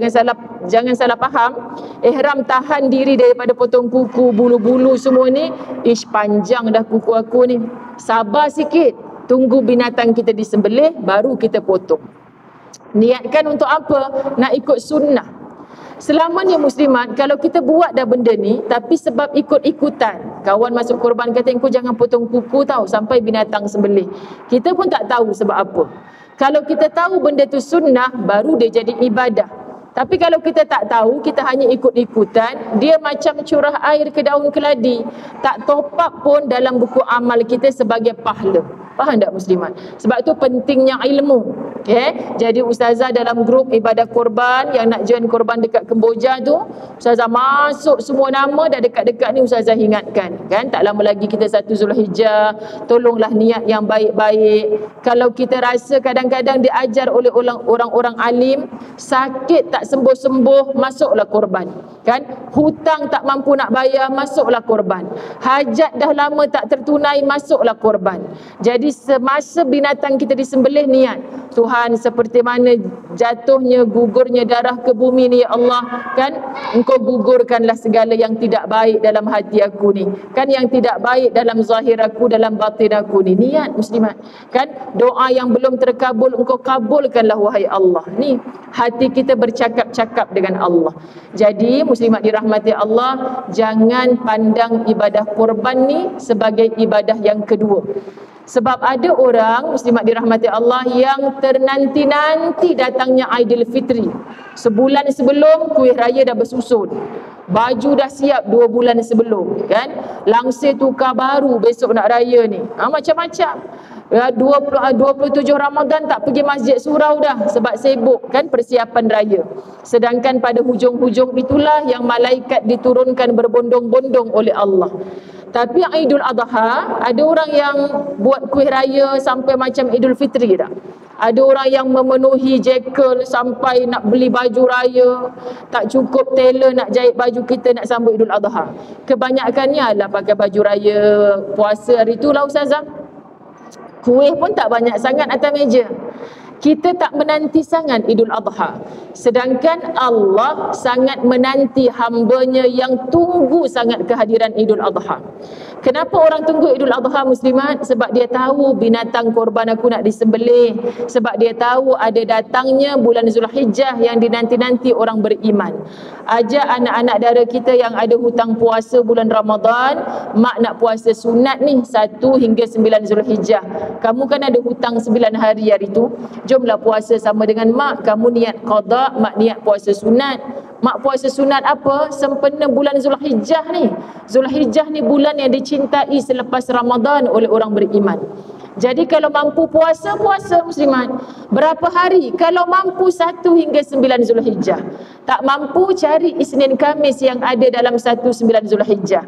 jangan salah faham. Ihram tahan diri daripada potong kuku, bulu-bulu semua ni. Panjang dah kuku aku ni. Sabar sikit, tunggu binatang kita disembelih baru kita potong. Niatkan untuk apa? Nak ikut sunnah. Selama ni muslimat, kalau kita buat dah benda ni, tapi sebab ikut-ikutan, kawan masuk korban kata, engkau jangan potong kuku tau sampai binatang sembelih. Kita pun tak tahu sebab apa. Kalau kita tahu benda tu sunnah, baru dia jadi ibadah. Tapi kalau kita tak tahu, kita hanya ikut-ikutan, dia macam curah air ke daun keladi. Tak top up pun dalam buku amal kita sebagai pahala. Faham tak muslimat? Sebab tu pentingnya ilmu. Jadi ustazah dalam grup ibadah korban yang nak join korban dekat Kemboja tu, ustazah masuk semua nama dah dekat-dekat ni, ustazah ingatkan kan, tak lama lagi kita 1 Zulhijjah. Tolonglah niat yang baik-baik. Kalau kita rasa kadang-kadang diajar oleh orang-orang alim, sakit tak sembuh-sembuh, masuklah korban kan. Hutang tak mampu nak bayar, masuklah korban. Hajat dah lama tak tertunai, masuklah korban. Jadi semasa binatang kita disembelih, niat, Tuhan, seperti mana jatuhnya, gugurnya darah ke bumi ni ya Allah kan, engkau gugurkanlah segala yang tidak baik dalam hati aku ni kan, yang tidak baik dalam zahir aku, dalam batin aku ni. Niat muslimat kan. Doa yang belum terkabul, engkau kabulkanlah wahai Allah. Ni hati kita bercakap-cakap dengan Allah. Jadi muslimat dirahmati Allah, jangan pandang ibadah korban ni sebagai ibadah yang kedua. Sebab ada orang muslimat dirahmati Allah yang ternanti-nanti datangnya Aidilfitri. Sebulan sebelum kuih raya dah bersusun. Baju dah siap 2 bulan sebelum kan. Langsir tukar baru besok nak raya ni. Macam-macam. 27 Ramadan tak pergi masjid surau dah sebab sibuk kan persiapan raya. Sedangkan pada hujung-hujung itulah yang malaikat diturunkan berbondong-bondong oleh Allah. Tapi Idul Adha, ada orang yang buat kuih raya sampai macam Idul Fitri dah. Ada orang yang memenuhi jekel sampai nak beli baju raya. Tak cukup tailor nak jahit baju kita nak sambut Idul Adha. Kebanyakannya adalah pakai baju raya puasa hari tu lah ustazah. Kuih pun tak banyak sangat atas meja. Kita tak menanti sangat Idul Adha. Sedangkan Allah sangat menanti hambanya yang tunggu sangat kehadiran Idul Adha. Kenapa orang tunggu Idul Adha muslimat? Sebab dia tahu binatang korban aku nak disembelih. Sebab dia tahu ada datangnya bulan Zulhijjah yang dinanti-nanti orang beriman. Ajak anak-anak dara kita yang ada hutang puasa bulan Ramadan, mak nak puasa sunat ni 1 hingga 9 Zulhijjah. Kamu kan ada hutang 9 hari tu. Jomlah puasa sama dengan mak. Kamu niat qada, mak niat puasa sunat. Mak puasa sunat apa? Sempena bulan Zulhijjah ni. Zulhijjah ni bulan yang dicintai selepas Ramadan oleh orang beriman. Jadi kalau mampu puasa, puasa muslimat. Berapa hari? Kalau mampu 1 hingga 9 Zulhijjah. Tak mampu, cari Isnin Khamis yang ada dalam 1 9 Zulhijjah.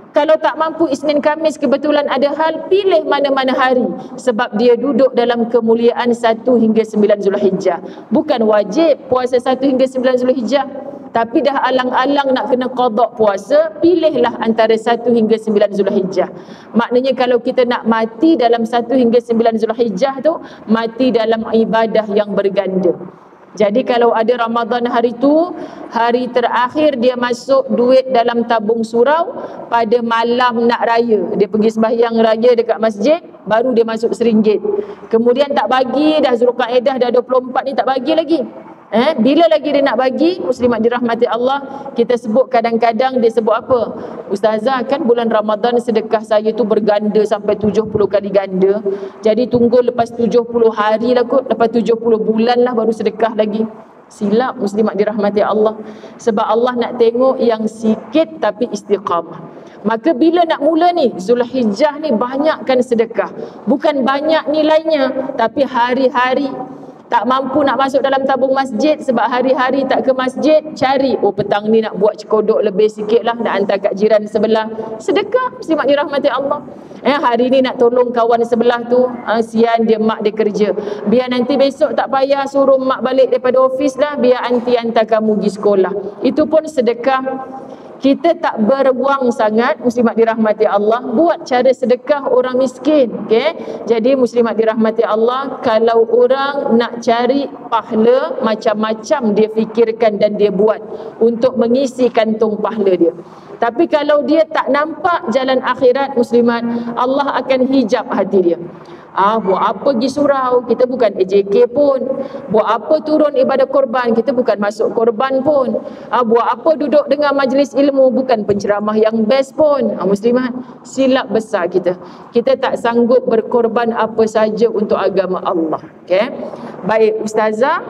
Kalau tak mampu Isnin Khamis kebetulan ada hal, pilih mana-mana hari sebab dia duduk dalam kemuliaan 1 hingga 9 Zulhijjah. Bukan wajib puasa 1 hingga 9 Zulhijjah, tapi dah alang-alang nak kena qada puasa, pilihlah antara 1 hingga 9 Zulhijjah. Maknanya kalau kita nak mati dalam 1 hingga 9 Zulhijjah tu, mati dalam ibadah yang berganda. Jadi kalau ada Ramadan hari tu, hari terakhir dia masuk duit dalam tabung surau, pada malam nak raya, dia pergi sembahyang raya dekat masjid, baru dia masuk RM1. Kemudian tak bagi, dah Zulqaedah dah 24 ni tak bagi lagi. Bila lagi dia nak bagi? Muslimat dirahmati Allah, kita sebut kadang-kadang dia sebut apa? Ustazah, kan bulan Ramadan sedekah saya tu berganda sampai 70 kali ganda. Jadi tunggu lepas 70 hari lah kot, lepas 70 bulan lah baru sedekah lagi. Silap muslimat dirahmati Allah. Sebab Allah nak tengok yang sikit tapi istiqamah. Maka bila nak mula ni, Zulhijjah ni banyakkan sedekah. Bukan banyak nilainya, tapi hari-hari. Tak mampu nak masuk dalam tabung masjid sebab hari-hari tak ke masjid, cari, oh petang ni nak buat cekodok lebih sikit lah, nak hantar kat jiran sebelah, sedekah muslimat dirahmati Allah. Hari ni nak tolong kawan sebelah tu, sian dia mak dia kerja, biar nanti besok tak payah suruh mak balik daripada office lah, biar aunty hantar kamu pergi sekolah. Itu pun sedekah. Kita tak berwang sangat, muslimat dirahmati Allah, buat cara sedekah orang miskin. Okay? Jadi muslimat dirahmati Allah, kalau orang nak cari pahala, macam-macam dia fikirkan dan dia buat untuk mengisi kantung pahala dia. Tapi kalau dia tak nampak jalan akhirat, muslimat, Allah akan hijab hati dia. Buat apa pergi surau, kita bukan AJK pun. Buat apa turun ibadah korban, kita bukan masuk korban pun. Buat apa duduk dengan majlis ilmu, bukan penceramah yang best pun. Muslimat, silap besar kita. Kita tak sanggup berkorban apa saja untuk agama Allah. Okay? Baik, Ustazah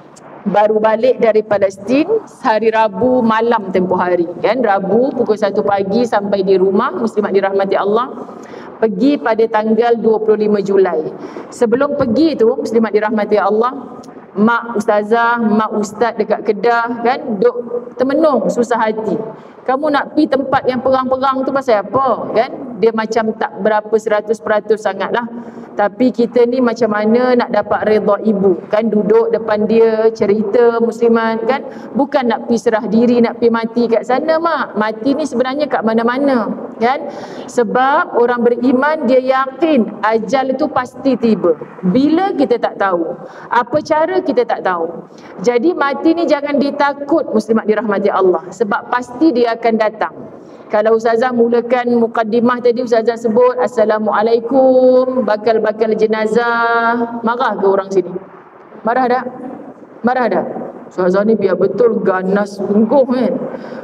baru balik dari Palestin hari Rabu malam tempoh hari, kan? Rabu pukul 1 pagi sampai di rumah, muslimat dirahmati Allah. Pergi pada tanggal 25 Julai. Sebelum pergi tu, muslimat dirahmati Allah, mak ustazah, mak ustaz dekat Kedah, kan, duk termenung, susah hati. Kamu nak pergi tempat yang perang-perang tu pasal apa, kan? Dia macam tak berapa 100% sangatlah. Tapi kita ni macam mana nak dapat redha ibu, kan? Duduk depan dia cerita, muslimat, kan? Bukan nak pergi serah diri, nak pergi mati kat sana, mak. Mati ni sebenarnya kat mana-mana, kan? Sebab orang beriman dia yakin ajal itu pasti tiba. Bila kita tak tahu, apa cara kita tak tahu. Jadi mati ni jangan ditakut, muslimat dirahmati Allah, sebab pasti dia akan datang. Kalau ustazah mulakan mukaddimah tadi, ustazah sebut Assalamualaikum, bakal-bakal jenazah. Marah ke orang sini? Marah tak? Marah tak? Ustazah ni biar betul ganas sungguh, kan?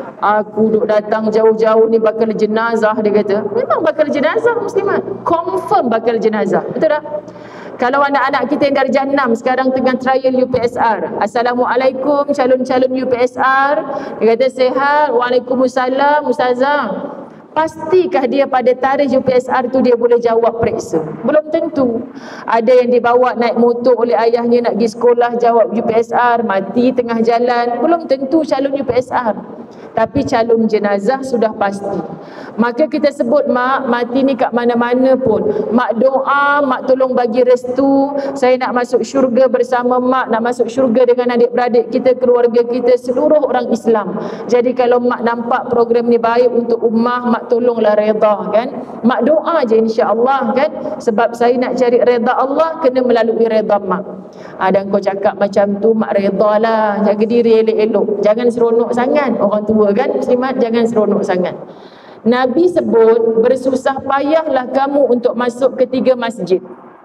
Aku duk datang jauh-jauh ni bakal jenazah, dia kata. Memang bakal jenazah, muslimat. Confirm bakal jenazah. Betul tak? Kalau anak-anak kita yang darjah 6 sekarang tengah trial UPSR. Assalamualaikum calon-calon UPSR. Dia kata sihat. Waalaikumsalam ustazah. Pastikah dia pada tarikh UPSR tu dia boleh jawab periksa? Belum tentu. Ada yang dibawa naik motor oleh ayahnya nak pergi sekolah, jawab UPSR, mati tengah jalan. Belum tentu calon UPSR. Tapi calon jenazah sudah pasti. Maka kita sebut, mak, mati ni kat mana-mana pun. Mak doa, mak tolong bagi restu. Saya nak masuk syurga bersama mak, nak masuk syurga dengan adik-beradik kita, keluarga kita, seluruh orang Islam. Jadi kalau mak nampak program ni baik untuk ummah, mak tolonglah redha, kan? Mak doa je insya-Allah, kan? Sebab saya nak cari redha Allah, kena melalui redha mak. Dan kau cakap macam tu, mak redha lah. Jaga diri elok-elok. Jangan seronok sangat. Orang tua, kan? Muslimat, jangan seronok sangat. Nabi sebut, bersusah payahlah kamu untuk masuk ke 3 masjid.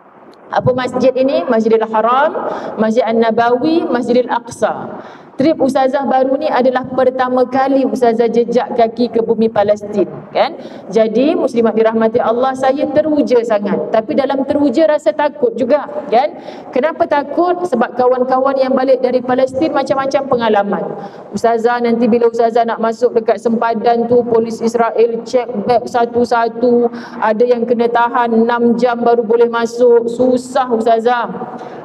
Apa masjid ini? Masjidil Haram, Masjid An-Nabawi, Masjidil Aqsa. Trip ustazah baru ni adalah pertama kali ustazah jejak kaki ke bumi Palestin, kan? Jadi muslimat dirahmati Allah, saya teruja sangat. Tapi dalam teruja rasa takut juga, kan? Kenapa takut? Sebab kawan-kawan yang balik dari Palestin macam-macam pengalaman. Ustazah nanti bila ustazah nak masuk dekat sempadan tu, polis Israel check bag satu-satu. Ada yang kena tahan 6 jam baru boleh masuk. Susah ustazah.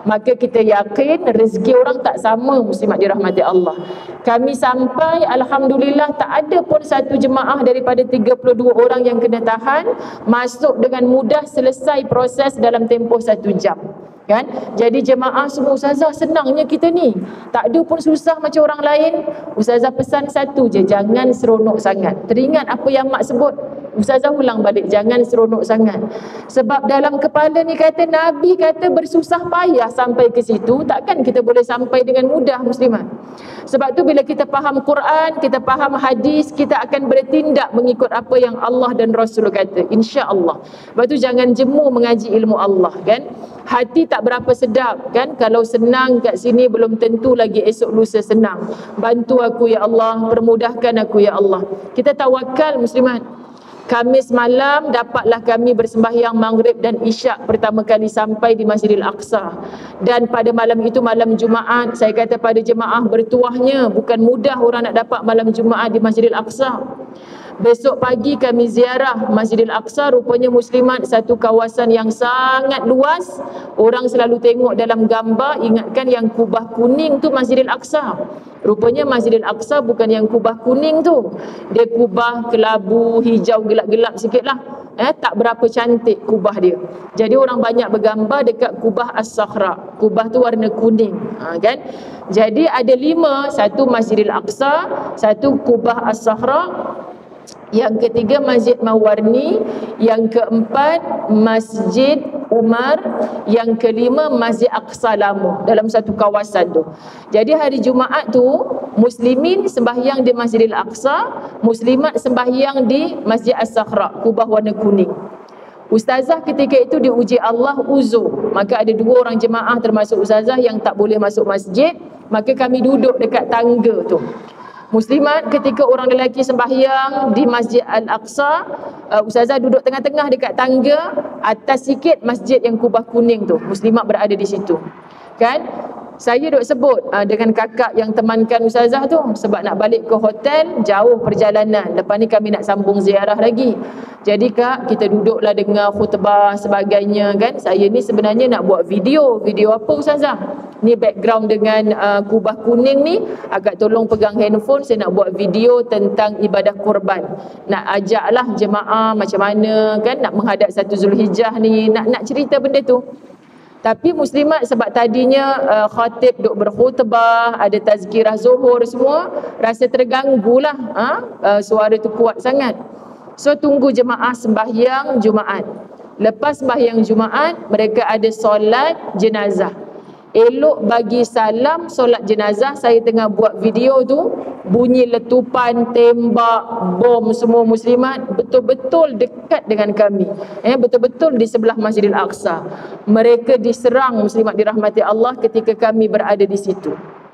maka kita yakin rezeki orang tak sama, muslimat dirahmati Allah. Kami sampai alhamdulillah tak ada pun satu jemaah daripada 32 orang yang kena tahan masuk dengan mudah, selesai proses dalam tempoh 1 jam. Kan? Jadi jemaah semua, ustazah senangnya kita ni, tak ada pun susah macam orang lain. Ustazah pesan satu je, jangan seronok sangat. Teringat apa yang mak sebut, ustazah ulang balik, jangan seronok sangat. Sebab dalam kepala ni kata Nabi kata bersusah payah sampai ke situ, takkan kita boleh sampai dengan mudah, muslimat. Sebab tu bila kita faham Quran, kita faham hadis, kita akan bertindak mengikut apa yang Allah dan Rasul kata, insya-Allah. Sebab tu jangan jemu mengaji ilmu Allah, kan? Hati tak berapa sedap, kan? Kalau senang kat sini belum tentu lagi esok lusa senang. Bantu aku ya Allah, permudahkan aku ya Allah. Kita tawakal, muslimat. Khamis malam dapatlah kami bersembahyang maghrib dan isyak pertama kali sampai di Masjidil Aqsa. Dan pada malam itu malam Jumaat, saya kata pada jemaah bertuahnya, bukan mudah orang nak dapat malam Jumaat di Masjidil Aqsa. Besok pagi kami ziarah Masjidil Aqsa, rupanya muslimat satu kawasan yang sangat luas. Orang selalu tengok dalam gambar, ingatkan yang kubah kuning tu Masjidil Aqsa. Rupanya Masjidil Aqsa bukan yang kubah kuning tu. Dia kubah kelabu, hijau gelap-gelap sikit lah. Tak berapa cantik kubah dia. Jadi orang banyak bergambar dekat kubah As-Sakhra. Kubah tu warna kuning, kan? Jadi ada 5, satu Masjidil Aqsa, satu kubah As-Sakhra, yang ketiga Masjid Mawarni, yang keempat Masjid Umar, yang kelima Masjid Aqsa Lama, dalam satu kawasan tu. Jadi hari Jumaat tu muslimin sembahyang di Masjidil Aqsa, muslimat sembahyang di Masjid As-Sakhra, kubah warna kuning. Ustazah ketika itu diuji Allah uzur, maka ada 2 orang jemaah termasuk ustazah yang tak boleh masuk masjid, maka kami duduk dekat tangga tu. Muslimat, ketika orang lelaki sembahyang di Masjid Al-Aqsa, ustazah duduk tengah-tengah dekat tangga, atas sikit masjid yang kubah kuning tu. Muslimat berada di situ. Kan? Saya duk sebut dengan kakak yang temankan ustazah tu, sebab nak balik ke hotel, jauh perjalanan. Lepas ni kami nak sambung ziarah lagi. Jadi kak, kita duduklah dengar khutbah sebagainya, kan. Saya ni sebenarnya nak buat video. Video apa ustazah? Ni background dengan kubah kuning ni, agak tolong pegang handphone, saya nak buat video tentang ibadah korban. Nak ajaklah jemaah macam mana, kan, nak menghadap 1 Zulhijjah ni, nak cerita benda tu. Tapi muslimat sebab tadinya khatib duk berkhutbah, ada tazkirah zuhur semua, rasa terganggulah, suara tu kuat sangat. So tunggu jemaah sembahyang Jumaat. Lepas sembahyang Jumaat, mereka ada solat jenazah. Elok bagi salam solat jenazah, saya tengah buat video tu, bunyi letupan, tembak, bom semua muslimat, betul-betul dekat dengan kami. Betul-betul di sebelah Masjidil Aqsa. Mereka diserang, muslimat dirahmati Allah, ketika kami berada di situ.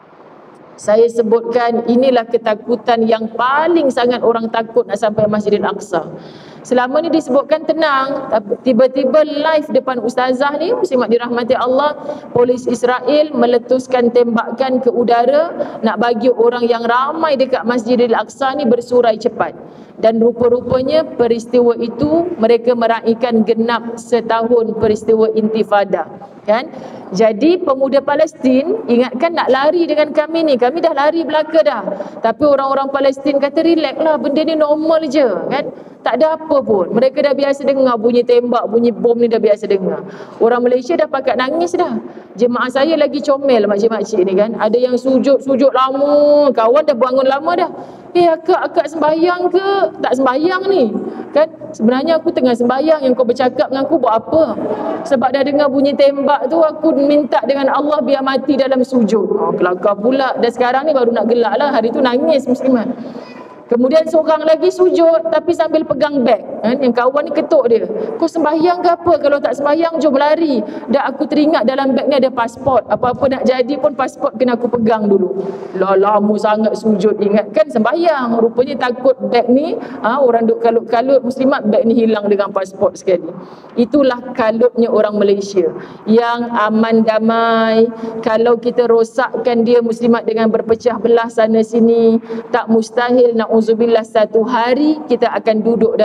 Saya sebutkan inilah ketakutan yang paling sangat orang takut nak sampai Masjidil Aqsa. Selama ni disebutkan tenang, tiba-tiba live depan ustazah ni, muslimat dirahmati Allah, polis Israel meletuskan tembakan ke udara nak bagi orang yang ramai dekat Masjidil Aqsa ni bersurai cepat. Dan rupa-rupanya peristiwa itu mereka meraihkan genap setahun peristiwa intifada, kan? Jadi pemuda Palestin ingatkan nak lari dengan kami ni, kami dah lari belaka dah. Tapi orang-orang Palestin kata relax lah, benda ni normal je, kan? Tak ada apa pun. Mereka dah biasa dengar bunyi tembak, bunyi bom ni dah biasa dengar. Orang Malaysia dah pakat nangis dah. Jemaah saya lagi comel makcik-makcik ni, kan. Ada yang sujud lama, kawan dah bangun lama dah. Akak sembahyang ke? Tak sembahyang ni, kan? Sebenarnya aku tengah sembahyang, yang kau bercakap dengan aku buat apa? Sebab dah dengar bunyi tembak tu, aku minta dengan Allah biar mati dalam sujud. Kelakar pula. Dan sekarang ni baru nak gelak lah. Hari tu nangis muslimat. Kemudian seorang lagi sujud tapi sambil pegang beg, kan? Yang kawan ni ketuk dia, kau sembahyang ke apa? Kalau tak sembahyang jom lari. Dan aku teringat dalam beg ni ada pasport, apa-apa nak jadi pun pasport kena aku pegang dulu. Lama sangat sujud, ingatkan sembahyang. Rupanya takut beg ni, orang duk kalut-kalut, muslimat beg ni hilang dengan pasport sekali. Itulah kalutnya orang Malaysia yang aman damai. Kalau kita rosakkan dia muslimat dengan berpecah belah sana sini, tak mustahil na'udzubillah satu hari kita akan duduk dalam ketakutan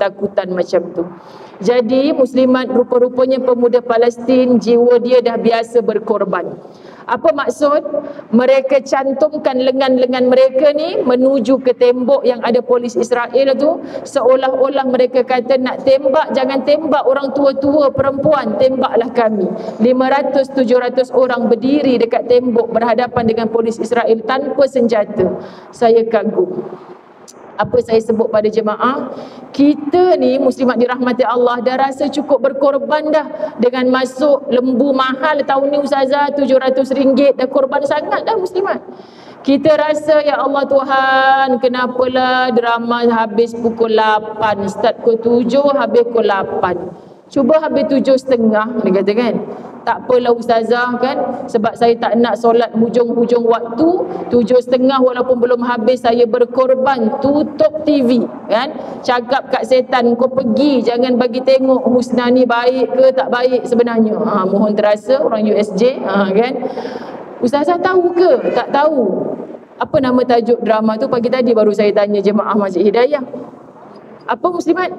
ketakutan macam tu. Jadi muslimat, rupa-rupanya pemuda Palestin jiwa dia dah biasa berkorban. Apa maksud? Mereka cantumkan lengan-lengan mereka ni menuju ke tembok yang ada polis Israel tu, seolah-olah mereka kata nak tembak, jangan tembak orang tua-tua, perempuan, tembaklah kami. 500-700 orang berdiri dekat tembok berhadapan dengan polis Israel tanpa senjata. Saya kagum. Apa saya sebut pada jemaah, kita ni muslimat dirahmati Allah dah rasa cukup berkorban dah dengan masuk lembu mahal tahun ni ustazah, RM700 dah korban sangat dah muslimat. Kita rasa ya Allah Tuhan, kenapalah drama habis pukul 8, start pukul 7, habis pukul 8. Cuba habis 7.30 dia kata kan. Tak apalah ustazah kan, sebab saya tak nak solat hujung-hujung waktu. 7.30 walaupun belum habis saya berkorban, tutup TV kan. Cakap kat setan, kau pergi, jangan bagi tengok Husna ni baik ke tak baik sebenarnya. Mohon terasa orang USJ kan. Ustazah tahu ke? Tak tahu. Apa nama tajuk drama tu? Pagi tadi baru saya tanya jemaah Masjid Hidayah. Apa muslimat?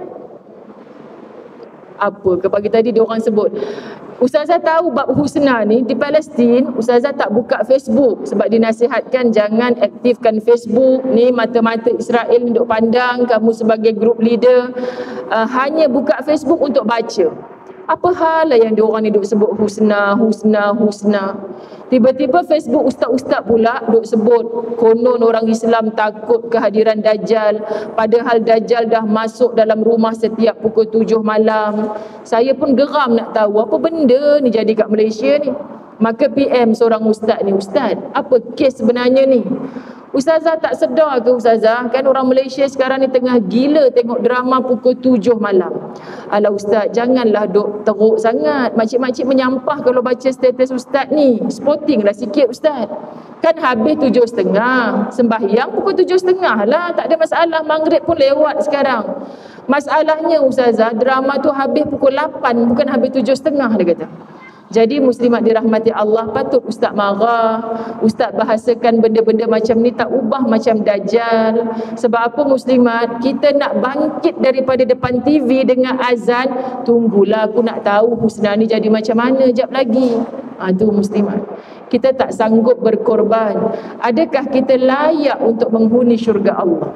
Apa ke pagi tadi dia orang sebut? Ustazah tahu bab Husna ni di Palestin, ustazah tak buka Facebook sebab dinasihatkan jangan aktifkan Facebook ni, mata-mata Israel duk pandang kamu sebagai group leader. Hanya buka Facebook untuk baca. Apa hal lah yang diorang ni duk sebut Husna, Husna, Husna. Tiba-tiba Facebook ustaz-ustaz pula duk sebut konon orang Islam takut kehadiran Dajjal, padahal Dajjal dah masuk dalam rumah setiap pukul 7 malam. Saya pun geram nak tahu apa benda ni jadi kat Malaysia ni. Maka PM seorang ustaz ni, ustaz, apa kes sebenarnya ni? Ustazah tak sedar ke ustazah, kan orang Malaysia sekarang ni tengah gila tengok drama pukul 7 malam. Alah ustaz, janganlah duk teruk sangat. Makcik-makcik menyampah kalau baca status ustaz ni. Sporting lah sikit ustaz. Kan habis 7.30, sembahyang pukul 7.30 lah, tak ada masalah. Maghrib pun lewat sekarang. Masalahnya ustazah, drama tu habis pukul 8, bukan habis 7.30 dia kata. Jadi muslimat dirahmati Allah, patut ustaz marah, ustaz bahasakan benda-benda macam ni tak ubah macam Dajjal. Sebab apa muslimat? Kita nak bangkit daripada depan TV dengan azan, tunggulah aku nak tahu Husna ni jadi macam mana jap lagi. Tu muslimat. Kita tak sanggup berkorban. Adakah kita layak untuk menghuni syurga Allah?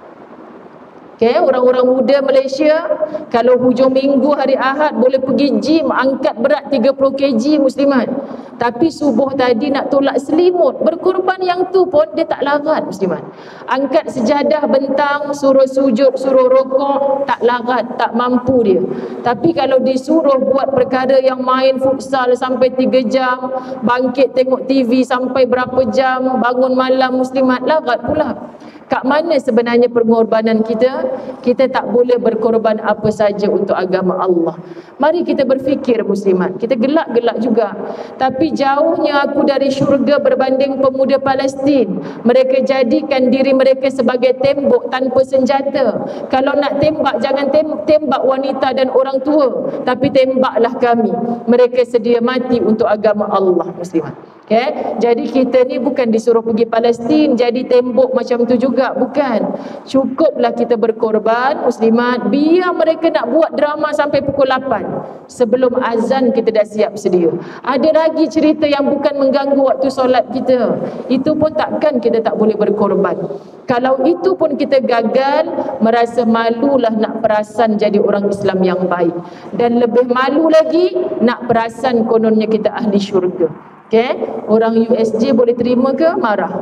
Okay, orang-orang muda Malaysia kalau hujung minggu hari Ahad boleh pergi gym, angkat berat 30 kg muslimat. Tapi subuh tadi nak tolak selimut, berkorban yang tu pun dia tak larat muslimat. Angkat sejadah bentang, suruh sujud, suruh rokok, tak larat, tak mampu dia. Tapi kalau disuruh buat perkara yang main futsal sampai 3 jam, bangkit tengok TV sampai berapa jam, bangun malam muslimat, larat pula. Kat mana sebenarnya pengorbanan kita? Kita tak boleh berkorban apa saja untuk agama Allah. Mari kita berfikir muslimat. Kita gelak-gelak juga. Tapi jauhnya aku dari syurga berbanding pemuda Palestin. Mereka jadikan diri mereka sebagai tembok tanpa senjata. Kalau nak tembak, jangan tembak wanita dan orang tua, tapi tembaklah kami. Mereka sedia mati untuk agama Allah muslimat. Okay? Jadi kita ni bukan disuruh pergi Palestin jadi tembok macam tu juga, bukan. Cukuplah kita berkorban muslimat. Biar mereka nak buat drama sampai pukul 8, sebelum azan kita dah siap sedia. Ada lagi cerita yang bukan mengganggu waktu solat kita, itu pun takkan kita tak boleh berkorban. Kalau itu pun kita gagal, merasa malulah nak perasan jadi orang Islam yang baik. Dan lebih malu lagi nak perasan kononnya kita ahli syurga. Okay? Orang USJ boleh terima ke marah?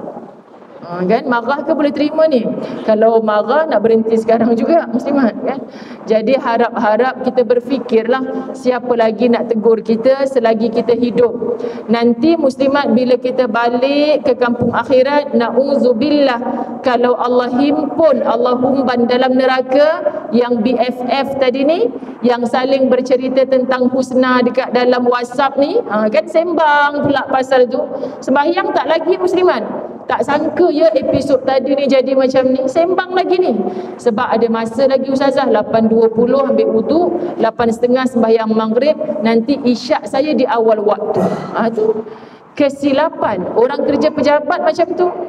Kan? Marah ke boleh terima ni? Kalau marah nak berhenti sekarang juga muslimat kan? Jadi harap-harap kita berfikirlah siapa lagi nak tegur kita selagi kita hidup. Nanti muslimat bila kita balik ke kampung akhirat, na'udzubillah, kalau Allah himpun, Allah humban dalam neraka yang BFF tadi ni, yang saling bercerita tentang Husna dekat dalam WhatsApp ni, kan sembang pula pasal tu. Sembahyang tak lagi muslimat. Tak sangka ya episod tadi ni jadi macam ni, sembang lagi ni. Sebab ada masa lagi ustazah, 8.20 ambil wudu, 8.30 sembahyang maghrib, nanti isyak saya di awal waktu. Tu kesilapan orang kerja pejabat macam tu.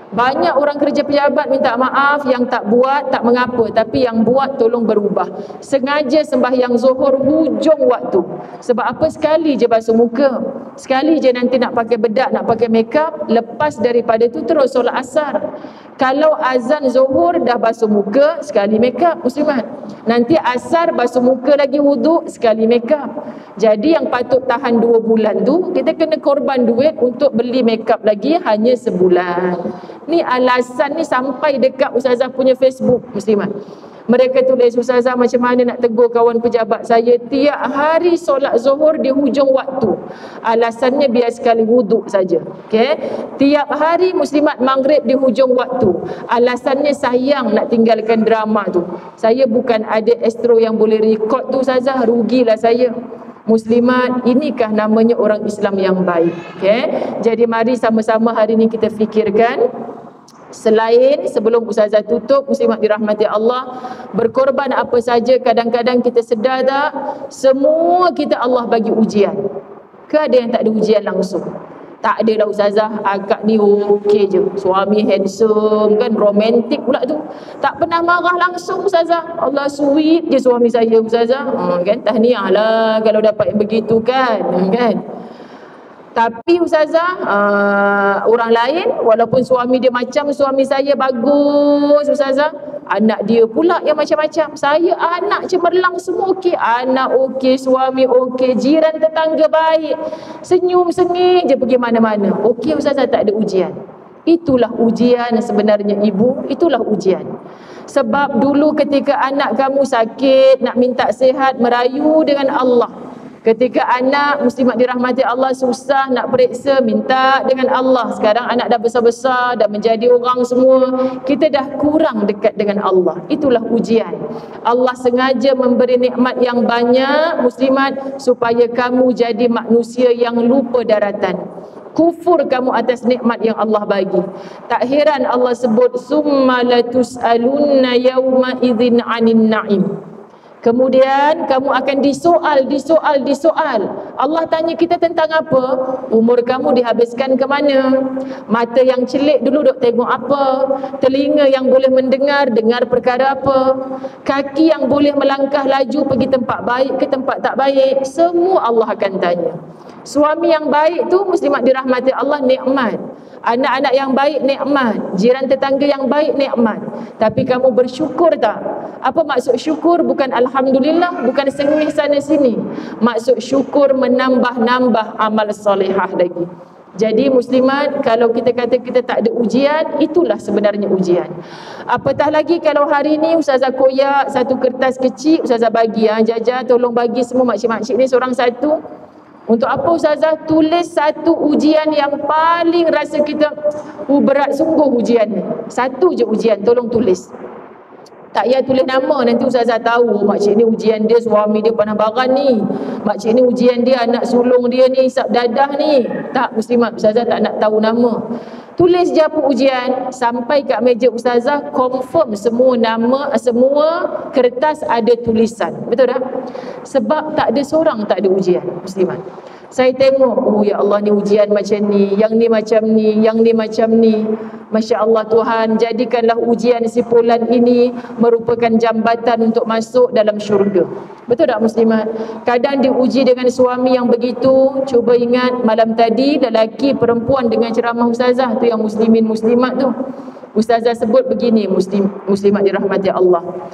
Banyak orang kerja pejabat minta maaf, yang tak buat tak mengapa, tapi yang buat tolong berubah. Sengaja sembahyang Zuhur hujung waktu. Sebab apa? Sekali je basuh muka, sekali je nanti nak pakai bedak, nak pakai makeup, lepas daripada tu terus solat asar. Kalau azan Zuhur dah basuh muka, sekali makeup muslimat. Nanti asar basuh muka lagi, wuduk, sekali makeup. Jadi yang patut tahan 2 bulan tu, kita kena korban duit untuk beli makeup lagi hanya sebulan. Ni alasan ni sampai dekat ustazah punya Facebook muslimat. Mereka tulis, ustazah macam mana nak tegur kawan pejabat saya, tiap hari solat Zuhur di hujung waktu. Alasannya biar sekali wuduk saja. Okey. Tiap hari muslimat maghrib di hujung waktu. Alasannya sayang nak tinggalkan drama tu. Saya bukan ada astro yang boleh record tu ustazah, rugilah saya. Muslimat, inikah namanya orang Islam yang baik. Okey. Jadi mari sama-sama hari ni kita fikirkan. Selain sebelum ustazah tutup, muslimat dirahmati Allah, berkorban apa saja, kadang-kadang kita sedar tak, semua kita Allah bagi ujian. Ke ada yang tak ada ujian langsung? Tak ada lah ustazah, akak ni okey je, suami handsome kan, romantik pula tu, tak pernah marah langsung ustazah, Allah sweet je suami saya ustazah. Kan tahniah lah kalau dapat yang begitu kan. Tapi ustazah, orang lain walaupun suami dia macam suami saya bagus ustazah, anak dia pula yang macam-macam. Saya anak cemerlang semua okey, anak okey, suami okey, jiran tetangga baik, senyum sengih je pergi mana-mana. Okey ustazah, tak ada ujian. Itulah ujian sebenarnya ibu, itulah ujian. Sebab dulu ketika anak kamu sakit, nak minta sihat, merayu dengan Allah. Ketika anak muslimat dirahmati Allah susah nak periksa, minta dengan Allah. Sekarang anak dah besar-besar, dah menjadi orang semua, kita dah kurang dekat dengan Allah. Itulah ujian. Allah sengaja memberi nikmat yang banyak muslimat supaya kamu jadi manusia yang lupa daratan. Kufur kamu atas nikmat yang Allah bagi. Tak heran Allah sebut summa latus'alunna yawma idzin 'anin na'im. Kemudian kamu akan disoal. Allah tanya kita tentang apa? Umur kamu dihabiskan ke mana? Mata yang celik dulu duk tengok apa? Telinga yang boleh mendengar, dengar perkara apa? Kaki yang boleh melangkah laju pergi tempat baik ke tempat tak baik? Semua Allah akan tanya. Suami yang baik tu muslimat dirahmati Allah, nikmat. Anak-anak yang baik, nikmat. Jiran tetangga yang baik, nikmat. Tapi kamu bersyukur tak? Apa maksud syukur? Bukan alhamdulillah, bukan sengih sana sini. Maksud syukur menambah-nambah amal solehah lagi. Jadi muslimat, kalau kita kata kita tak ada ujian, itulah sebenarnya ujian. Apatah lagi kalau hari ni ustazah koyak satu kertas kecil, ustazah bagi, Jaja tolong bagi semua makcik-makcik ni seorang satu. Untuk apa ustazah? Tulis satu ujian yang paling rasa kita berat sungguh ujian ni. Satu je ujian, tolong tulis. Tak payah tulis nama, nanti ustazah tahu makcik ni ujian dia suami dia panah baran ni, makcik ni ujian dia anak sulung dia ni isap dadah ni. Tak muslimat, ustazah tak nak tahu nama. Tulis je apa ujian, sampai kat meja ustazah confirm semua nama, semua kertas ada tulisan. Betul tak? Sebab tak ada seorang tak ada ujian muslimat. Saya tengok, oh ya Allah ni ujian macam ni, yang ni macam ni, yang ni macam ni. Masya Allah Tuhan, jadikanlah ujian si Fulan ini merupakan jambatan untuk masuk dalam syurga. Betul tak muslimat? Kadang diuji dengan suami yang begitu. Cuba ingat malam tadi lelaki perempuan dengan ceramah ustazah tu yang muslimin muslimat tu. Ustazah sebut begini, muslimat dirahmati Allah,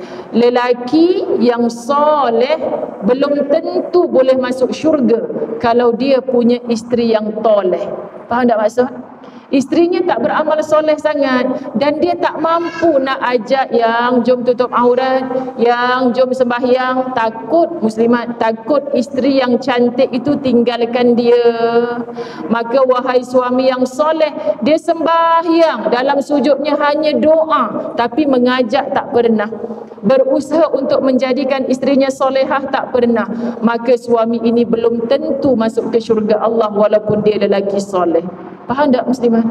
lelaki yang soleh belum tentu boleh masuk syurga kalau dia punya isteri yang toleh. Faham tak maksud? Isterinya tak beramal soleh sangat dan dia tak mampu nak ajak yang jom tutup aurat, yang jom sembahyang. Takut muslimat, takut isteri yang cantik itu tinggalkan dia. Maka wahai suami yang soleh, dia sembahyang, dalam sujudnya hanya doa tapi mengajak tak pernah, berusaha untuk menjadikan isterinya solehah tak pernah. Maka suami ini belum tentu masuk ke syurga Allah walaupun dia lelaki soleh. Faham tak muslimat?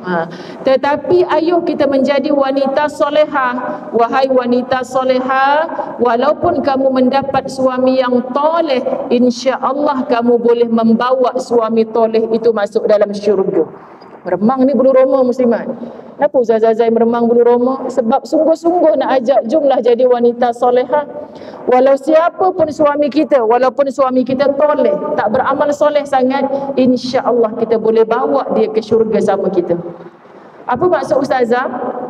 Tetapi ayuh kita menjadi wanita solehah. Wahai wanita solehah, walaupun kamu mendapat suami yang toleh, insya Allah kamu boleh membawa suami toleh itu masuk dalam syurga. Meremang ni bulu roma muslimat. Kenapa Ustazah Zai meremang bulu roma? Sebab sungguh-sungguh nak ajak jumlah jadi wanita solehah. Walau siapa pun suami kita, walaupun suami kita toleh, tak beramal soleh sangat, insya-Allah kita boleh bawa dia ke syurga sama kita. Apa maksud Ustazah?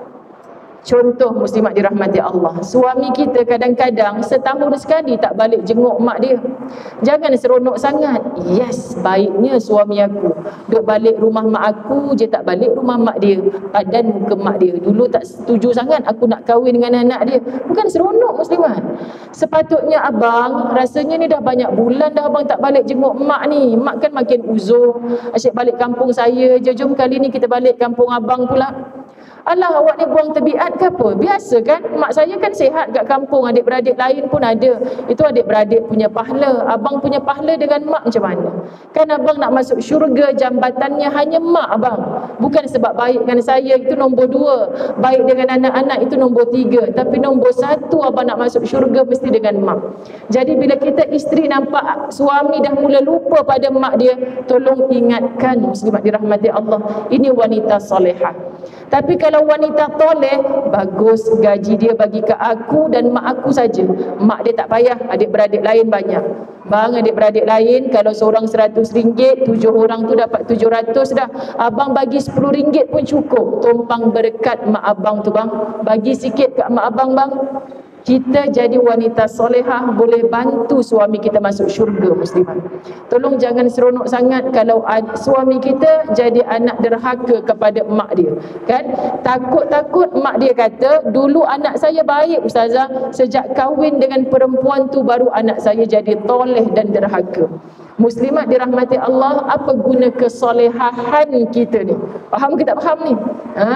Contoh muslimat dirahmati Allah, suami kita kadang-kadang setahun sekali tak balik jenguk mak dia. Jangan seronok sangat. Yes, baiknya suami aku duk balik rumah mak aku je, tak balik rumah mak dia. Padan muka mak dia. Dulu tak setuju sangat aku nak kahwin dengan anak dia. Bukan seronok muslimat. Sepatutnya abang, rasanya ni dah banyak bulan dah abang tak balik jenguk mak ni. Mak kan makin uzur. Asyik balik kampung saya je, jom kali ni kita balik kampung abang pula. Alah, awak ni buang tabiat ke apa? Biasa kan? Mak saya kan sihat kat kampung, adik-beradik lain pun ada. Itu adik-beradik punya pahala. Abang punya pahala dengan mak macam mana? Kan abang nak masuk syurga, jambatannya hanya mak abang. Bukan sebab baik dengan saya, itu nombor 2. Baik dengan anak-anak, itu nombor 3. Tapi nombor 1 abang nak masuk syurga mesti dengan mak. Jadi bila kita isteri nampak suami dah mula lupa pada mak dia, tolong ingatkan muslimat dirahmati Allah, ini wanita solehah. Tapi kalau wanita toleh, bagus, gaji dia bagi ke aku dan mak aku saja. Mak dia tak payah, adik-beradik lain banyak. Bang, adik-beradik lain kalau seorang RM100, 7 orang tu dapat 700 dah. Abang bagi RM10 pun cukup. Tumpang berkat mak abang tu bang. Bagi sikit kat mak abang bang. Kita jadi wanita solehah, boleh bantu suami kita masuk syurga muslimat. Tolong jangan seronok sangat kalau suami kita jadi anak derhaka kepada mak dia. Kan? Takut-takut mak dia kata, dulu anak saya baik Ustazah, sejak kahwin dengan perempuan tu baru anak saya jadi toleh dan derhaka. Muslimat dirahmati Allah, apa guna kesolehahan kita ni? Faham ke tak faham ni?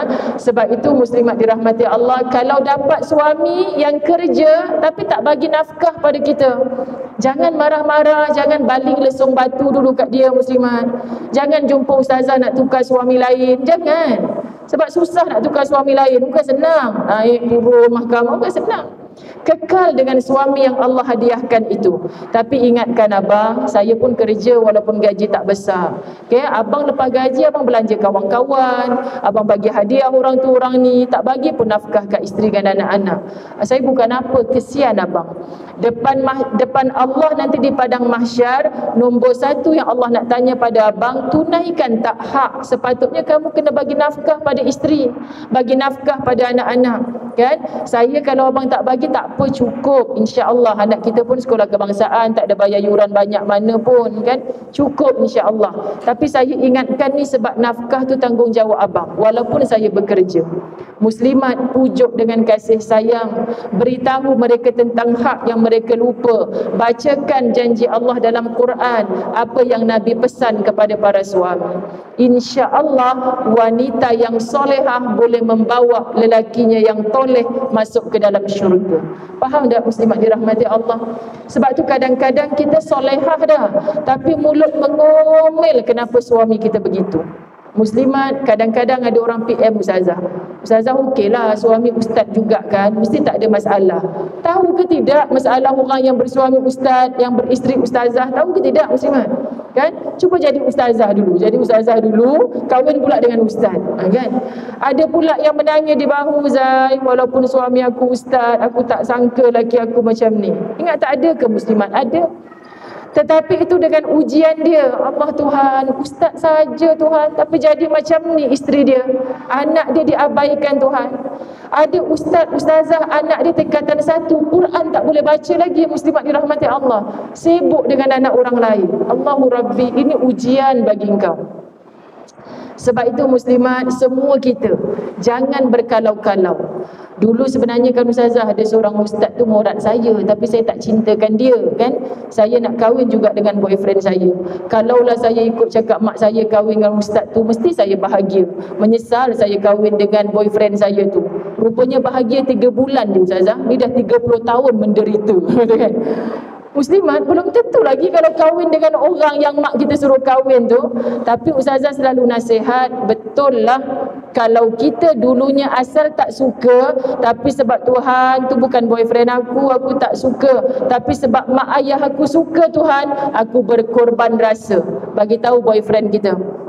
Sebab itu muslimat dirahmati Allah, kalau dapat suami yang kerja tapi tak bagi nafkah pada kita, jangan marah-marah, jangan baling lesung batu dulu kat dia muslimat. Jangan jumpa ustazah nak tukar suami lain, jangan. Sebab susah nak tukar suami lain, bukan senang. Naik turun mahkamah bukan senang. Kekal dengan suami yang Allah hadiahkan itu. Tapi ingatkan abang, saya pun kerja walaupun gaji tak besar. Okay, abang lepas gaji abang belanja kawan-kawan, abang bagi hadiah orang tu orang ni, tak bagi pun nafkah kat isteri dan anak-anak. Saya bukan apa, kesian abang. Depan Allah nanti di padang mahsyar, nombor 1 yang Allah nak tanya pada abang, tunaikan tak hak sepatutnya kamu kena bagi nafkah pada isteri, bagi nafkah pada anak-anak. Kan? Saya kalau abang tak bagi tak apa, cukup, insya-Allah. Anak kita pun sekolah kebangsaan, tak ada bayar yuran banyak mana pun, kan? Cukup insya-Allah. Tapi saya ingatkan ni sebab nafkah tu tanggungjawab abang walaupun saya bekerja. Muslimat, pujuk dengan kasih sayang, beritahu mereka tentang hak yang mereka lupa. Bacakan janji Allah dalam Quran, apa yang Nabi pesan kepada para suami. Insya-Allah wanita yang solehah boleh membawa lelakinya yang toleh masuk ke dalam syurga. Faham tak muslimat dirahmati Allah? Sebab tu kadang-kadang kita solehah dah, tapi mulut mengomel kenapa suami kita begitu. Muslimat, kadang-kadang ada orang PM Ustazah, Ustazah okeylah suami ustaz juga kan, mesti tak ada masalah. Tahu ke tidak masalah orang yang bersuami ustaz, yang beristeri ustazah? Tahu ke tidak muslimat? Kan? Cuba jadi ustazah dulu, kahwin pula dengan ustaz, kan? Ada pula yang menangis di bahu, Zai, walaupun suami aku ustaz, aku tak sangka laki aku macam ni. Ingat tak ada ke muslimat? Ada. Tetapi itu dengan ujian dia. Allah Tuhan, ustaz saja Tuhan, tapi jadi macam ni isteri dia. Anak dia diabaikan Tuhan. Ada ustaz, ustazah, anak dia tingkatan 1, Quran tak boleh baca lagi, muslimat dirahmati Allah. Sibuk dengan anak orang lain. Allahu Rabbi, ini ujian bagi engkau. Sebab itu muslimat, semua kita jangan berkalau-kalau. Dulu sebenarnya kan ustazah, ada seorang ustaz tu morat saya, tapi saya tak cintakan dia, kan? Saya nak kahwin juga dengan boyfriend saya. Kalaulah saya ikut cakap mak saya kahwin dengan ustaz tu, mesti saya bahagia. Menyesal saya kahwin dengan boyfriend saya tu. Rupanya bahagia 3 bulan je ustazah. Ni dah 30 tahun menderita. Kan? Muslimat, belum tentu lagi kalau kahwin dengan orang yang mak kita suruh kahwin tu. Tapi ustazah selalu nasihat, betul lah, kalau kita dulunya asal tak suka, tapi sebab Tuhan tu bukan boyfriend aku tak suka, tapi sebab mak ayah aku suka Tuhan, aku berkorban rasa. Bagi tahu boyfriend kita,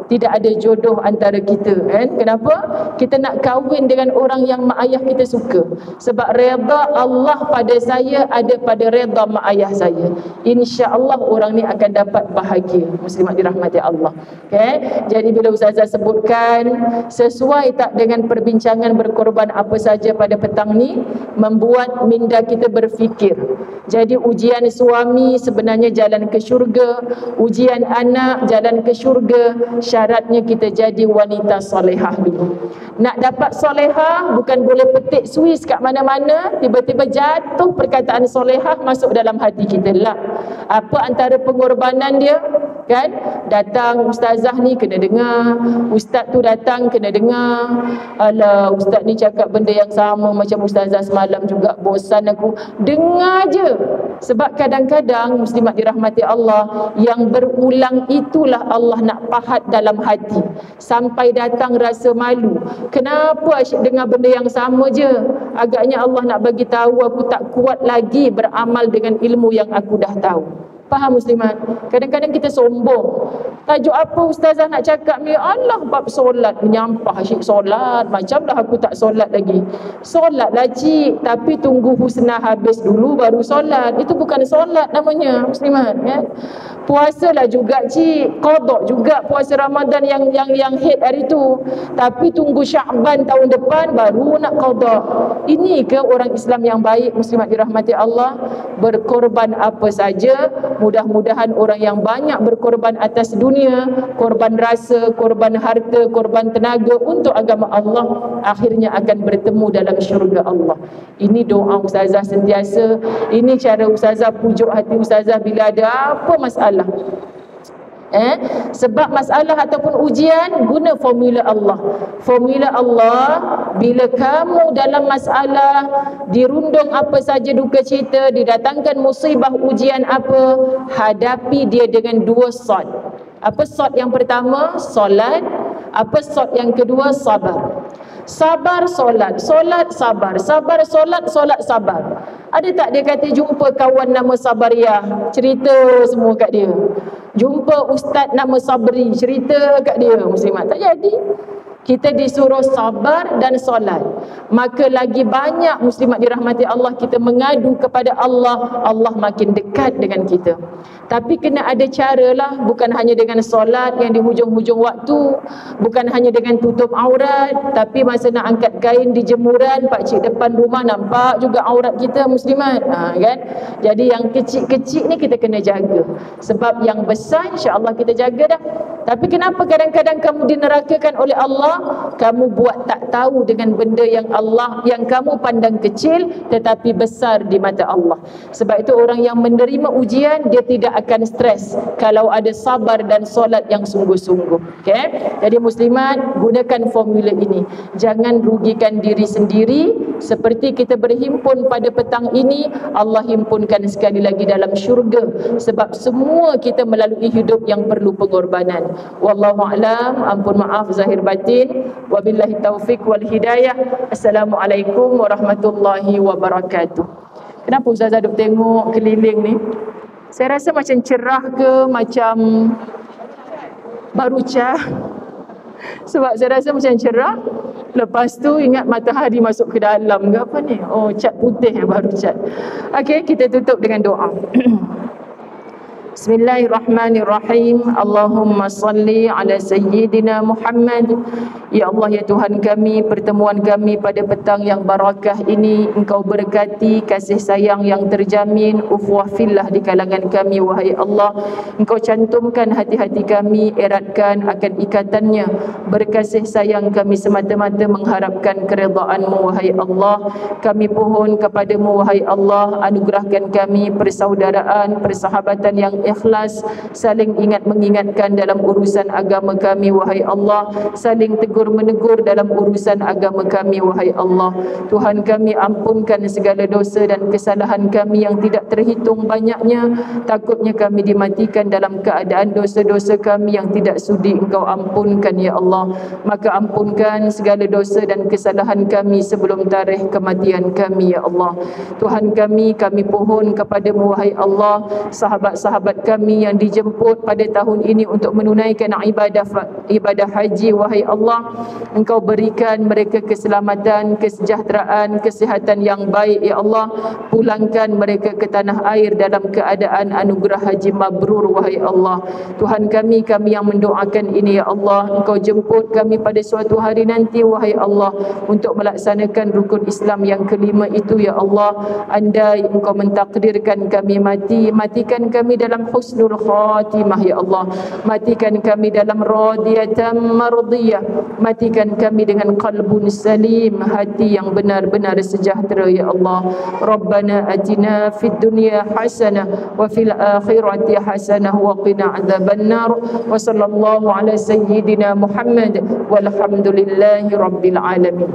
tidak ada jodoh antara kita kan. Kenapa? Kita nak kahwin dengan orang yang mak ayah kita suka. Sebab redha Allah pada saya ada pada redha mak ayah saya. Insya-Allah orang ni akan dapat bahagia. Muslimat dirahmati Allah. Okay? Jadi bila ustazah sebutkan sesuai tak dengan perbincangan berkorban apa saja pada petang ni, membuat minda kita berfikir. Jadi ujian suami sebenarnya jalan ke syurga, ujian anak jalan ke syurga. Syaratnya kita jadi wanita solehah dulu. Nak dapat solehah bukan boleh petik Swiss kat mana-mana, tiba-tiba jatuh perkataan solehah masuk dalam hati kita lah. Apa antara pengorbanan dia? Kan? Datang ustazah ni kena dengar, ustaz tu datang kena dengar. Alah, ustaz ni cakap benda yang sama macam ustazah semalam juga, bosan aku. Dengar je. Sebab kadang-kadang muslimat dirahmati Allah, yang berulang itulah Allah nak pahat dalam hati. Sampai datang rasa malu. Kenapa asyik dengar benda yang sama je? Agaknya Allah nak bagi tahu aku tak kuat lagi beramal dengan ilmu yang aku dah tahu. Faham muslimat? Kadang-kadang kita sombong. Tajuk apa ustazah nak cakap ni? Allah bab solat. Menyampah asyik solat. Macamlah aku tak solat lagi. Solatlah cik. Tapi tunggu husnah habis dulu baru solat. Itu bukan solat namanya muslimat. Ya? Puasalah juga cik. Qadha juga puasa Ramadan yang head hari tu. Tapi tunggu Sya'ban tahun depan baru nak qadha. Ini ke orang Islam yang baik muslimat dirahmati Allah? Berkorban apa saja. Mudah-mudahan orang yang banyak berkorban atas dunia, korban rasa, korban harta, korban tenaga untuk agama Allah, akhirnya akan bertemu dalam syurga Allah. Ini doa ustazah sentiasa. Ini cara ustazah pujuk hati ustazah bila ada apa masalah. Sebab masalah ataupun ujian, guna formula Allah. Formula Allah, bila kamu dalam masalah, dirundung apa saja duka cita, didatangkan musibah ujian apa, hadapi dia dengan dua sod. Apa sod yang pertama? Solat. Apa sod yang kedua? Sabar. Sabar solat, solat sabar, sabar solat, solat sabar. Ada tak dia kata jumpa kawan nama Sabariah, cerita semua kat dia. Jumpa ustaz nama Sabri, cerita kat dia. Muslimat, tak jadi. Kita disuruh sabar dan solat. Maka lagi banyak muslimat dirahmati Allah kita mengadu kepada Allah, Allah makin dekat dengan kita. Tapi kena ada cara lah. Bukan hanya dengan solat yang di hujung-hujung waktu, bukan hanya dengan tutup aurat, tapi masa nak angkat kain di jemuran, pakcik depan rumah nampak juga aurat kita muslimat. Kan? Jadi yang kecil-kecil ni kita kena jaga. Sebab yang besar insya-Allah kita jaga dah. Tapi kenapa kadang-kadang kamu dinerakakan oleh Allah? Kamu buat tak tahu dengan benda yang Allah, yang kamu pandang kecil tetapi besar di mata Allah. Sebab itu orang yang menerima ujian, dia tidak akan stres kalau ada sabar dan solat yang sungguh-sungguh. Okay? Jadi muslimat, gunakan formula ini. Jangan rugikan diri sendiri. Seperti kita berhimpun pada petang ini, Allah himpunkan sekali lagi dalam syurga. Sebab semua kita melalui hidup yang perlu pengorbanan. Wallahu a'lam. Ampun maaf zahir batin. Wabillahi taufiq wal hidayah. Assalamualaikum warahmatullahi wabarakatuh. Kenapa ustazah duk tengok keliling ni? Saya rasa macam cerah ke macam baru cat. Sebab saya rasa macam cerah. Lepas tu ingat matahari masuk ke dalam ke apa ni? Oh, cat putih yang baru cat. Okey, kita tutup dengan doa. Bismillahirrahmanirrahim. Allahumma salli ala Sayyidina Muhammad. Ya Allah, ya Tuhan kami, pertemuan kami pada petang yang barakah ini Engkau berkati, kasih sayang yang terjamin, ukhuwah fillah di kalangan kami. Wahai Allah, Engkau cantumkan hati-hati kami, eratkan akan ikatannya. Berkasih sayang kami semata-mata mengharapkan keredaan-Mu. Wahai Allah, kami pohon kepadamu, wahai Allah, anugerahkan kami persaudaraan, persahabatan yang ikhlas, saling ingat mengingatkan dalam urusan agama kami. Wahai Allah, saling tegur menegur dalam urusan agama kami. Wahai Allah, Tuhan kami, ampunkan segala dosa dan kesalahan kami yang tidak terhitung banyaknya. Takutnya kami dimatikan dalam keadaan dosa-dosa kami yang tidak sudi Engkau ampunkan, ya Allah. Maka ampunkan segala dosa dan kesalahan kami sebelum tarikh kematian kami, ya Allah. Tuhan kami pohon kepadamu, wahai Allah, sahabat-sahabat sahabat kami yang dijemput pada tahun ini untuk menunaikan ibadah haji. Wahai Allah, Engkau berikan mereka keselamatan, kesejahteraan, kesihatan yang baik ya Allah. Pulangkan mereka ke tanah air dalam keadaan anugerah haji mabrur wahai Allah. Tuhan kami yang mendoakan ini ya Allah, Engkau jemput kami pada suatu hari nanti wahai Allah untuk melaksanakan rukun Islam yang kelima itu ya Allah. Andai Engkau mentakdirkan kami mati, matikan kami dalam husnul khatimah ya Allah. Matikan kami dalam radiyatan mardiyah. Matikan kami dengan qalbun salim, hati yang benar-benar sejahtera ya Allah. Rabbana atina fid dunya hasanah wa fil akhirati hasanah wa qina adzabannar. Wa sallallahu ala sayyidina Muhammad walhamdulillahi rabbil alamin.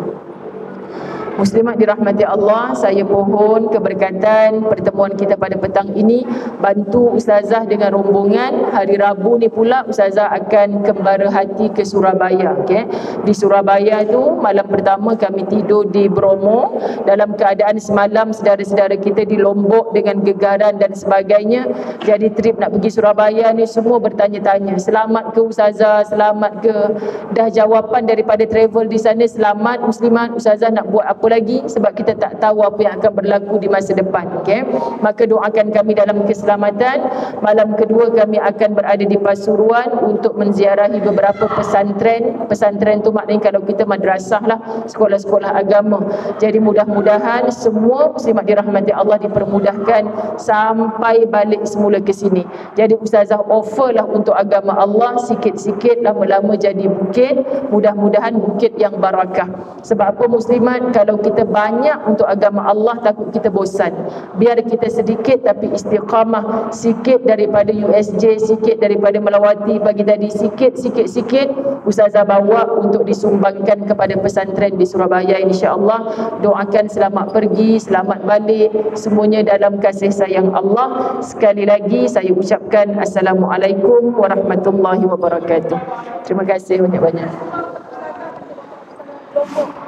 Muslimat dirahmati Allah, saya mohon keberkatan pertemuan kita pada petang ini bantu Ustazah dengan rombongan. Hari Rabu ni pula Ustazah akan kembara hati ke Surabaya. Okay? Di Surabaya tu malam pertama kami tidur di Bromo dalam keadaan semalam saudara-saudara kita di Lombok dengan gegaran dan sebagainya. Jadi trip nak pergi Surabaya ni semua bertanya-tanya, selamat ke Ustazah, selamat ke? Dah jawapan daripada travel di sana, selamat Muslimat, Ustazah nak buat apa lagi sebab kita tak tahu apa yang akan berlaku di masa depan. Okay? Maka doakan kami dalam keselamatan. Malam kedua kami akan berada di Pasuruan untuk menziarahi beberapa pesantren. Pesantren tu maknanya kalau kita madrasah lah, sekolah-sekolah agama. Jadi mudah-mudahan semua muslimat dirahmati Allah dipermudahkan sampai balik semula ke sini. Jadi Ustazah offer lah untuk agama Allah sikit-sikit, lama-lama jadi bukit. Mudah-mudahan bukit yang barakah. Sebab apa muslimat, kalau kita banyak untuk agama Allah takut kita bosan. Biar kita sedikit tapi istiqamah, sikit daripada USJ, sikit daripada Melawati bagi tadi, sikit Ustazah bawa untuk disumbangkan kepada pesantren di Surabaya insya-Allah. Doakan selamat pergi, selamat balik, semuanya dalam kasih sayang Allah. Sekali lagi saya ucapkan Assalamualaikum warahmatullahi wabarakatuh. Terima kasih banyak-banyak.